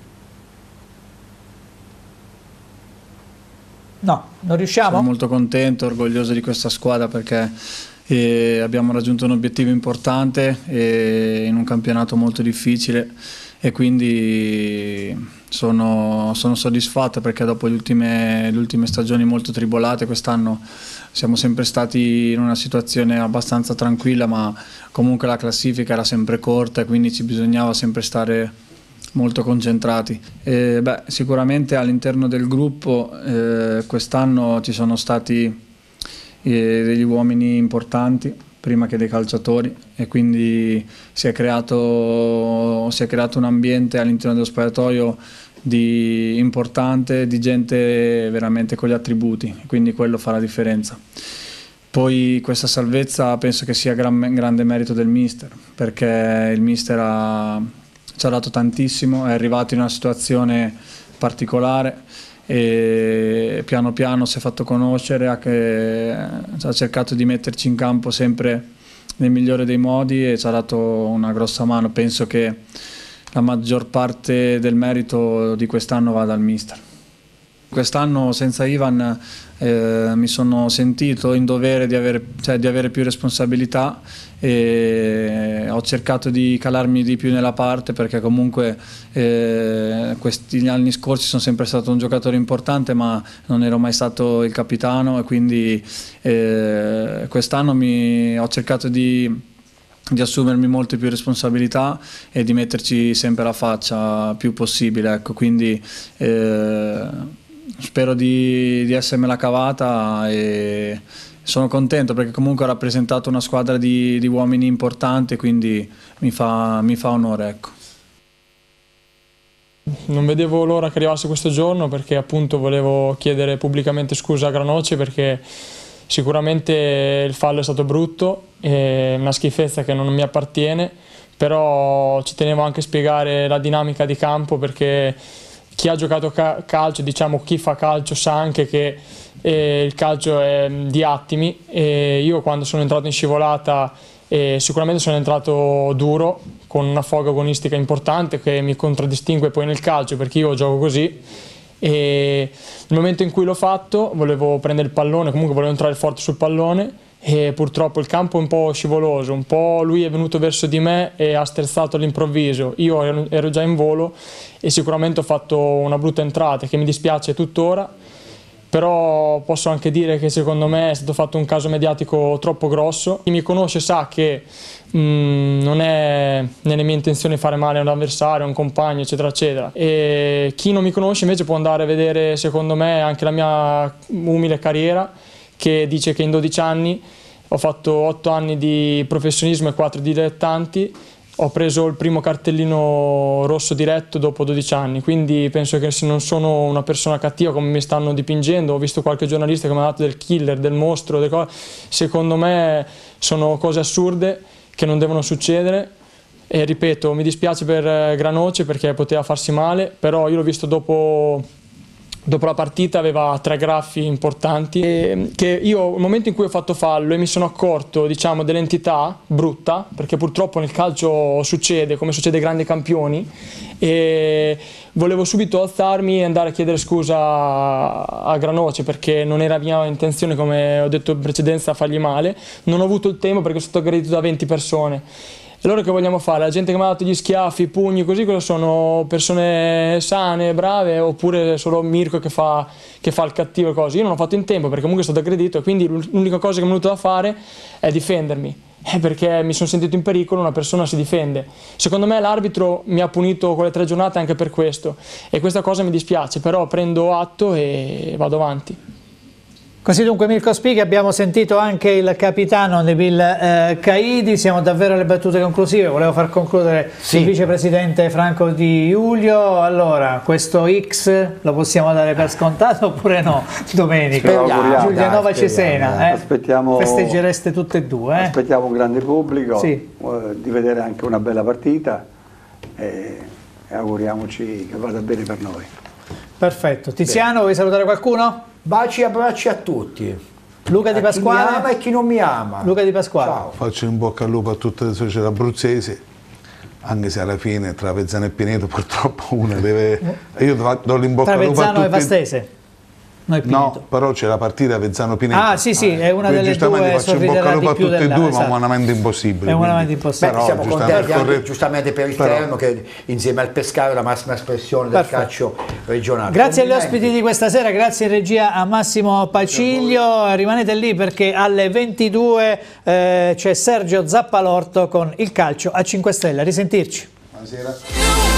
No, non riusciamo? Sono molto contento, orgoglioso di questa squadra, perché abbiamo raggiunto un obiettivo importante in un campionato molto difficile, e quindi sono soddisfatto, perché dopo le ultime stagioni molto tribolate, quest'anno siamo sempre stati in una situazione abbastanza tranquilla, ma comunque la classifica era sempre corta e quindi ci bisognava sempre stare molto concentrati. Sicuramente all'interno del gruppo quest'anno ci sono stati degli uomini importanti prima che dei calciatori, e quindi si è creato un ambiente all'interno dello spogliatoio importante, di gente veramente con gli attributi, quindi quello fa la differenza. Poi questa salvezza penso che sia grande merito del mister, perché il mister ci ha dato tantissimo, è arrivato in una situazione particolare e piano piano si è fatto conoscere, ha cercato di metterci in campo sempre nel migliore dei modi e ci ha dato una grossa mano. Penso che la maggior parte del merito di quest'anno vada al mister. Quest'anno senza Ivan mi sono sentito in dovere di avere più responsabilità, e ho cercato di calarmi di più nella parte, perché comunque questi anni scorsi sono sempre stato un giocatore importante, ma non ero mai stato il capitano, e quindi quest'anno ho cercato di assumermi molte più responsabilità e di metterci sempre la faccia più possibile, ecco. Quindi spero di essermela cavata, e sono contento perché comunque ho rappresentato una squadra di uomini importanti, quindi mi fa onore, ecco. Non vedevo l'ora che arrivasse questo giorno, perché appunto volevo chiedere pubblicamente scusa a Granoce, perché sicuramente il fallo è stato brutto, è una schifezza che non mi appartiene, però ci tenevo anche a spiegare la dinamica di campo, perché chi ha giocato calcio, diciamo chi fa calcio sa anche che il calcio è di attimi, e io quando sono entrato in scivolata sicuramente sono entrato duro, con una foga agonistica importante che mi contraddistingue poi nel calcio, perché io gioco così, e nel momento in cui l'ho fatto volevo prendere il pallone, comunque volevo entrare forte sul pallone, e purtroppo il campo è un po' scivoloso, un po' lui è venuto verso di me e ha sterzato all'improvviso, io ero già in volo e sicuramente ho fatto una brutta entrata che mi dispiace tuttora, però posso anche dire che secondo me è stato fatto un caso mediatico troppo grosso. Chi mi conosce sa che non è nelle mie intenzioni fare male a un avversario, a un compagno, eccetera eccetera, e chi non mi conosce invece può andare a vedere secondo me anche la mia umile carriera, che dice che in 12 anni ho fatto 8 anni di professionismo e 4 dilettanti. Ho preso il primo cartellino rosso diretto dopo 12 anni, quindi penso che se non sono una persona cattiva come mi stanno dipingendo, ho visto qualche giornalista che mi ha dato del killer, del mostro, secondo me sono cose assurde che non devono succedere, e ripeto, mi dispiace per Granoce perché poteva farsi male, però io l'ho visto dopo la partita, aveva 3 graffi importanti, e che io nel momento in cui ho fatto fallo e mi sono accorto, diciamo, dell'entità brutta, perché purtroppo nel calcio succede, come succede ai grandi campioni, e volevo subito alzarmi e andare a chiedere scusa a Granoce, perché non era mia intenzione, come ho detto in precedenza, fargli male. Non ho avuto il tempo perché sono stato aggredito da 20 persone. E allora che vogliamo fare? La gente che mi ha dato gli schiaffi, i pugni, così, cosa sono? Persone sane, brave, oppure solo Mirko che fa il cattivo e cose? Io non ho fatto in tempo perché comunque sono stato aggredito, e quindi l'unica cosa che mi è venuto da fare è difendermi, perché mi sono sentito in pericolo, una persona si difende. Secondo me l'arbitro mi ha punito con le 3 giornate anche per questo, e questa cosa mi dispiace, però prendo atto e vado avanti. Così dunque Mirko Spighi, abbiamo sentito anche il capitano Nabil Caidi, siamo davvero alle battute conclusive, volevo far concludere il vicepresidente Franco Di Iulio. Allora, questo X lo possiamo dare per scontato oppure no? Domenica, Giulianova Cesena, festeggereste tutte e due. Aspettiamo un grande pubblico, di vedere anche una bella partita, e auguriamoci che vada bene per noi. Perfetto. Tiziano, vuoi salutare qualcuno? Baci e abbracci a tutti. Luca Di Pasquale. Chi mi ama e chi non mi ama. Luca Di Pasquale. Ciao. Faccio in bocca al lupo a tutte le società abruzzesi, anche se alla fine tra Avezzano e Pineto purtroppo una deve... Io do l'in-bocca al lupo a tutti. Avezzano e Vastese? No, però c'è la partita Avezzano-Pineto. Ah sì, è una delle due, faccio in bocca al lupo a tutti e due, ma è un allenamento impossibile. È un allenamento impossibile. Beh, siamo contenti anche giustamente per il Terno, che insieme al Pescara è la massima espressione del calcio regionale. Grazie agli ospiti di questa sera, grazie in regia a Massimo Paciglio, rimanete lì perché alle 22 c'è Sergio Zappalorto con il calcio a 5 stelle. A risentirci. Buonasera.